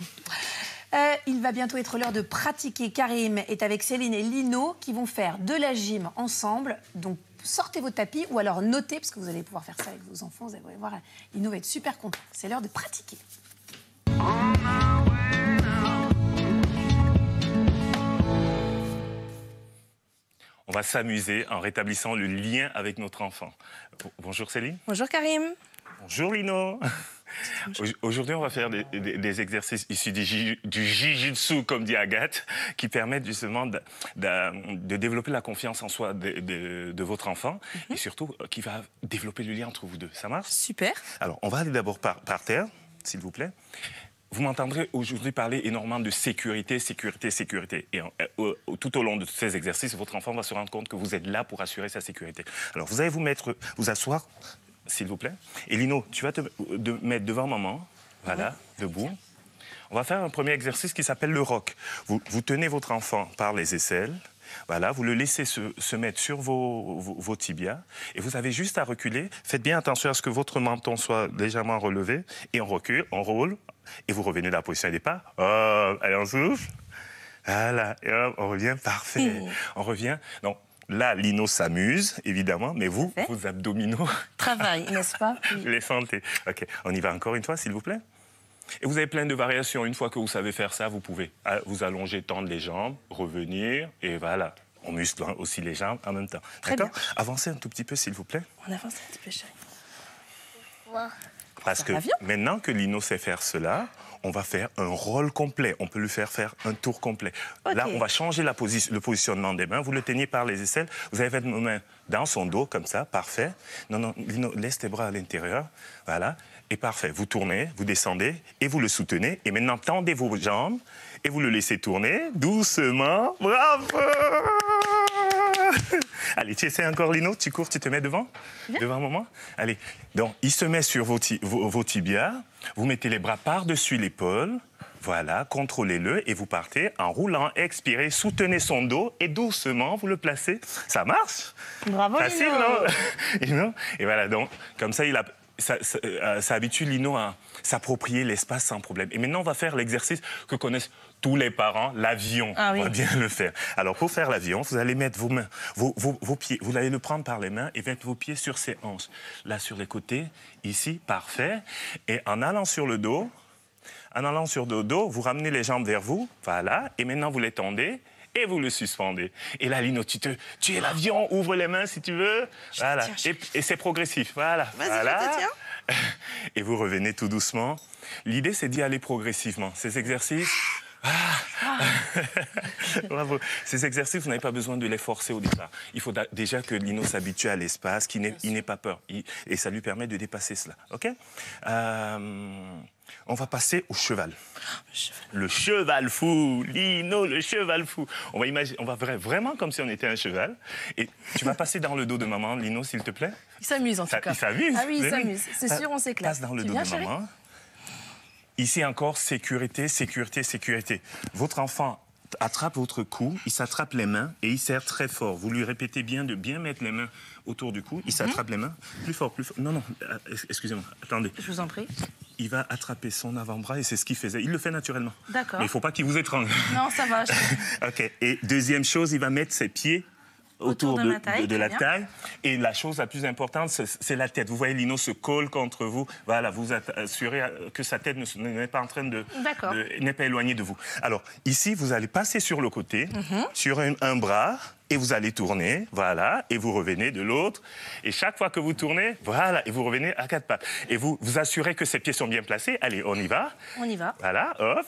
Il va bientôt être l'heure de pratiquer. Karim est avec Céline et Lino qui vont faire de la gym ensemble. Donc sortez vos tapis ou alors notez, parce que vous allez pouvoir faire ça avec vos enfants. Vous allez voir, Lino va être super content. C'est l'heure de pratiquer. On va s'amuser en rétablissant le lien avec notre enfant. Bonjour Céline. Bonjour Karim. Bonjour Lino. Aujourd'hui, on va faire des exercices issus du Jiu-Jitsu, comme dit Agathe, qui permettent justement de développer la confiance en soi de votre enfant et surtout qui va développer le lien entre vous deux. Ça marche? Super. Alors, on va aller d'abord par terre, s'il vous plaît. Vous m'entendrez aujourd'hui parler énormément de sécurité, sécurité, sécurité. Et tout au long de ces exercices, votre enfant va se rendre compte que vous êtes là pour assurer sa sécurité. Alors, vous allez vous asseoir, s'il vous plaît. Et Lino, tu vas te mettre devant maman, voilà, debout. On va faire un premier exercice qui s'appelle le rock. Vous tenez votre enfant par les aisselles. Voilà, vous le laissez se mettre sur vos tibias et vous avez juste à reculer. Faites bien attention à ce que votre menton soit légèrement relevé et on recule, on roule et vous revenez dans la position des pas. Allez, on souffle. Voilà, et hop, on revient, parfait. On revient. Donc là, Lino s'amuse, évidemment, mais vous, vos abdominaux... Travail, n'est-ce pas? Les sentez. OK, on y va encore une fois, s'il vous plaît. Et vous avez plein de variations. Une fois que vous savez faire ça, vous pouvez vous allonger, tendre les jambes, revenir, et voilà. On muscle aussi les jambes en même temps. D'accord? Avancez un tout petit peu, s'il vous plaît. On avance un petit peu, chérie. Parce que maintenant que Lino sait faire cela, on va faire un rôle complet. On peut lui faire un tour complet. Là, on va changer le positionnement des mains. Vous le tenez par les aisselles. Vous avez vos mains dans son dos, comme ça, parfait. Non, Lino, laisse tes bras à l'intérieur. Voilà. Et parfait. Vous tournez, vous descendez et vous le soutenez. Et maintenant, tendez vos jambes et vous le laissez tourner doucement. Bravo! Allez, tu essaies encore, Lino. Tu cours, tu te mets devant maman. Allez. Donc, il se met sur vos tibias. Vous mettez les bras par-dessus l'épaule. Voilà, contrôlez-le et vous partez en roulant. Expirez, soutenez son dos et doucement, vous le placez. Ça marche? Bravo, facile, non? Et voilà, donc, comme ça, ça habitue Lino à s'approprier l'espace sans problème. Et maintenant, on va faire l'exercice que connaissent tous les parents, l'avion. Ah, oui. On va bien le faire. Alors, pour faire l'avion, vous allez mettre vos mains, vos pieds, vous allez le prendre par les mains et mettre vos pieds sur ses hanches. Là, sur les côtés, ici, parfait. Et en allant sur le dos, vous ramenez les jambes vers vous, voilà. Et maintenant, vous les tendez. Et vous le suspendez. Et là, Lino, tu es l'avion, ouvre les mains si tu veux. Voilà. Et c'est progressif. Voilà. Vas-y, voilà. je te tiens. Et vous revenez tout doucement. L'idée, c'est d'y aller progressivement. Ces exercices... Bravo. Ces exercices, vous n'avez pas besoin de les forcer au départ. Il faut déjà que Lino s'habitue à l'espace, qu'il n'ait pas peur. Et ça lui permet de dépasser cela. OK? On va passer au cheval. Le cheval fou. Lino, le cheval fou. On va vraiment comme si on était un cheval. Et tu vas passer dans le dos de maman, Lino, s'il te plaît. Il s'amuse en tout cas. Il s'amuse. Ah oui, il s'amuse. C'est sûr, on s'éclate. Passe dans le dos de maman. Ici encore, sécurité, sécurité, sécurité. Votre enfant attrape votre cou, il s'attrape les mains et il serre très fort. Vous lui répétez bien de bien mettre les mains autour du cou. Il s'attrape les mains. Plus fort, plus fort. Non, excusez-moi, attendez. Je vous en prie. Il va attraper son avant-bras et c'est ce qu'il faisait. Il le fait naturellement. D'accord. Mais il ne faut pas qu'il vous étrangle. Non, ça va. OK. Et deuxième chose, il va mettre ses pieds autour de la taille. Et la chose la plus importante, c'est la tête. Vous voyez, Lino se colle contre vous. Voilà, vous assurez que sa tête n'est pas en train n'est pas éloignée de vous. Alors, ici, vous allez passer sur le côté, sur un bras, et vous allez tourner, voilà, et vous revenez de l'autre. Et chaque fois que vous tournez, voilà, et vous revenez à quatre pattes. Et vous assurez que ses pieds sont bien placés. Allez, on y va. On y va. Voilà, hop.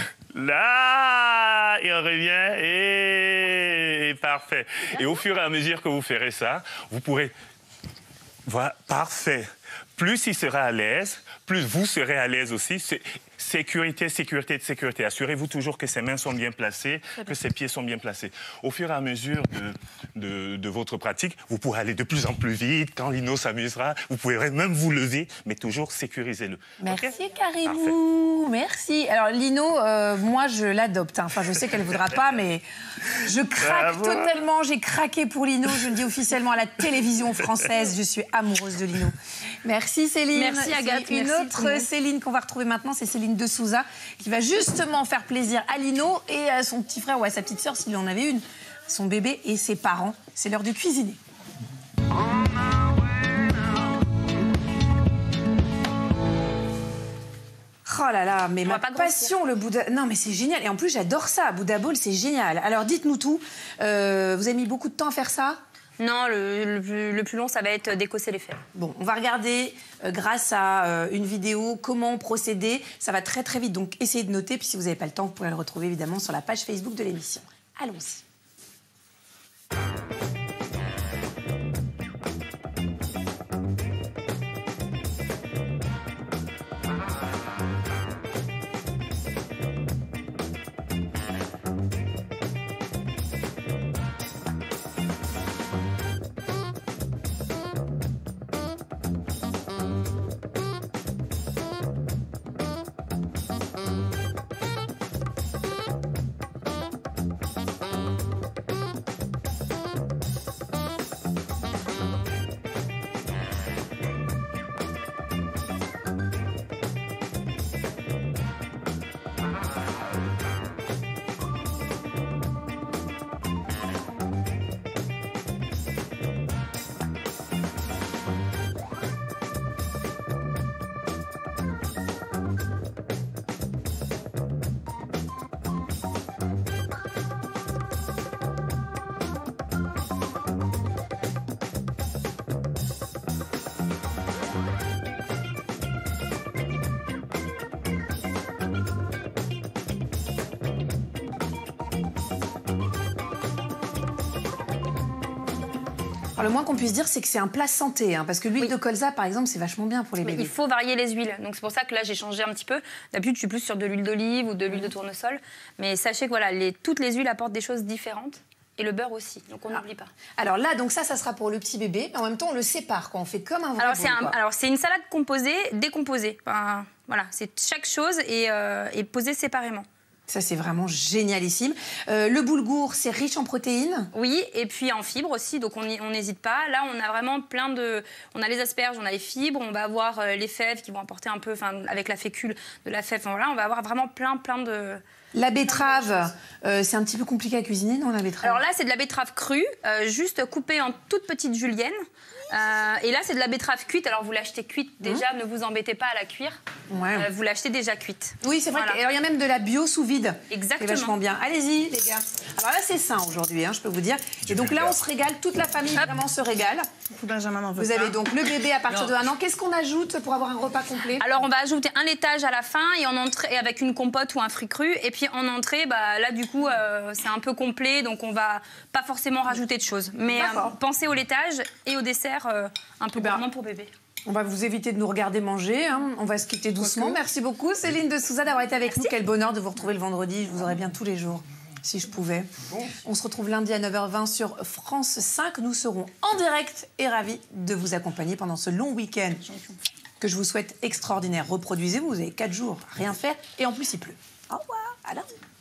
Là, et on revient, et parfait. Et au fur et à mesure que vous ferez ça, vous pourrez... Voilà, parfait. Plus il sera à l'aise, plus vous serez à l'aise aussi. Sécurité, sécurité, sécurité. Assurez-vous toujours que ses mains sont bien placées, que ses pieds sont bien placés. Au fur et à mesure de votre pratique, vous pourrez aller de plus en plus vite. Quand Lino s'amusera, vous pouvez même vous lever, mais toujours sécurisez-le. Merci, okay? Caribou. Merci. Alors, Lino, moi, je l'adopte. Hein. Enfin, je sais qu'elle ne voudra pas, mais je craque totalement. J'ai craqué pour Lino. Je le dis officiellement à la télévision française. Je suis amoureuse de Lino. Merci, Céline. Merci, Agathe. Une autre Céline qu'on va retrouver maintenant, c'est Céline de Souza, qui va justement faire plaisir à Lino et à son petit frère ou à sa petite sœur, s'il en avait une, son bébé et ses parents. C'est l'heure de cuisiner. Oh là là, mais ma passion, le Bouddha... Non, mais c'est génial. Et en plus, j'adore ça. Bouddha Bowl, c'est génial. Alors, dites-nous tout. Vous avez mis beaucoup de temps à faire ça ? Non, le plus long, ça va être d'écosser les fèves. Bon, on va regarder, grâce à une vidéo, comment procéder. Ça va très, très vite. Donc, essayez de noter. Puis, si vous n'avez pas le temps, vous pourrez le retrouver, évidemment, sur la page Facebook de l'émission. Allons-y. Alors, le moins qu'on puisse dire, c'est que c'est un plat santé, hein, parce que l'huile de colza, par exemple, c'est vachement bien pour les bébés. Il faut varier les huiles, donc c'est pour ça que là j'ai changé un petit peu. D'habitude, je suis plus sur de l'huile d'olive ou de l'huile de tournesol, mais sachez que voilà, toutes les huiles apportent des choses différentes. Et le beurre aussi, donc on n'oublie pas. Alors là, donc ça sera pour le petit bébé, mais en même temps, on le sépare, quoi. On fait comme un vrai bowl, alors c'est une salade composée, décomposée. Enfin, voilà, c'est chaque chose est posée séparément. Ça, c'est vraiment génialissime. Le boulgour, c'est riche en protéines. Oui, et puis en fibres aussi, donc on n'hésite pas. Là, on a vraiment plein de... On a les asperges, on a les fibres, on va avoir les fèves qui vont apporter un peu, avec la fécule de la fève, voilà, on va avoir vraiment plein de... La betterave, c'est un petit peu compliqué à cuisiner, non, la betterave? Alors là, c'est de la betterave crue, juste coupée en toutes petites juliennes. Et là, c'est de la betterave cuite. Alors, vous l'achetez cuite déjà, ne vous embêtez pas à la cuire. Ouais. Vous l'achetez déjà cuite. Oui, c'est vrai. Voilà. Alors, il y a même de la bio sous vide. Exactement. C'est vachement bien. Allez-y, les gars. Alors là, c'est sain aujourd'hui, hein, je peux vous dire. Et donc là, on se régale. Toute la famille vraiment se régale. Vous avez donc le bébé à partir de 1 an. Qu'est-ce qu'on ajoute pour avoir un repas complet? Alors, on va ajouter un laitage à la fin et en entrée avec une compote ou un fruit cru. Et puis en entrée, là, du coup, c'est un peu complet, donc on va pas forcément rajouter de choses. Mais pensez au laitage et au dessert un peu gourmand pour bébé. On va vous éviter de nous regarder manger, hein. On va se quitter doucement. Merci beaucoup, Céline de Souza, d'avoir été avec nous. Quel bonheur de vous retrouver le vendredi. Je vous aurais bien tous les jours, si je pouvais. On se retrouve lundi à 9h20 sur France 5. Nous serons en direct et ravis de vous accompagner pendant ce long week-end que je vous souhaite extraordinaire. Reproduisez-vous, vous avez 4 jours à rien faire et en plus il pleut. Au revoir, à lundi.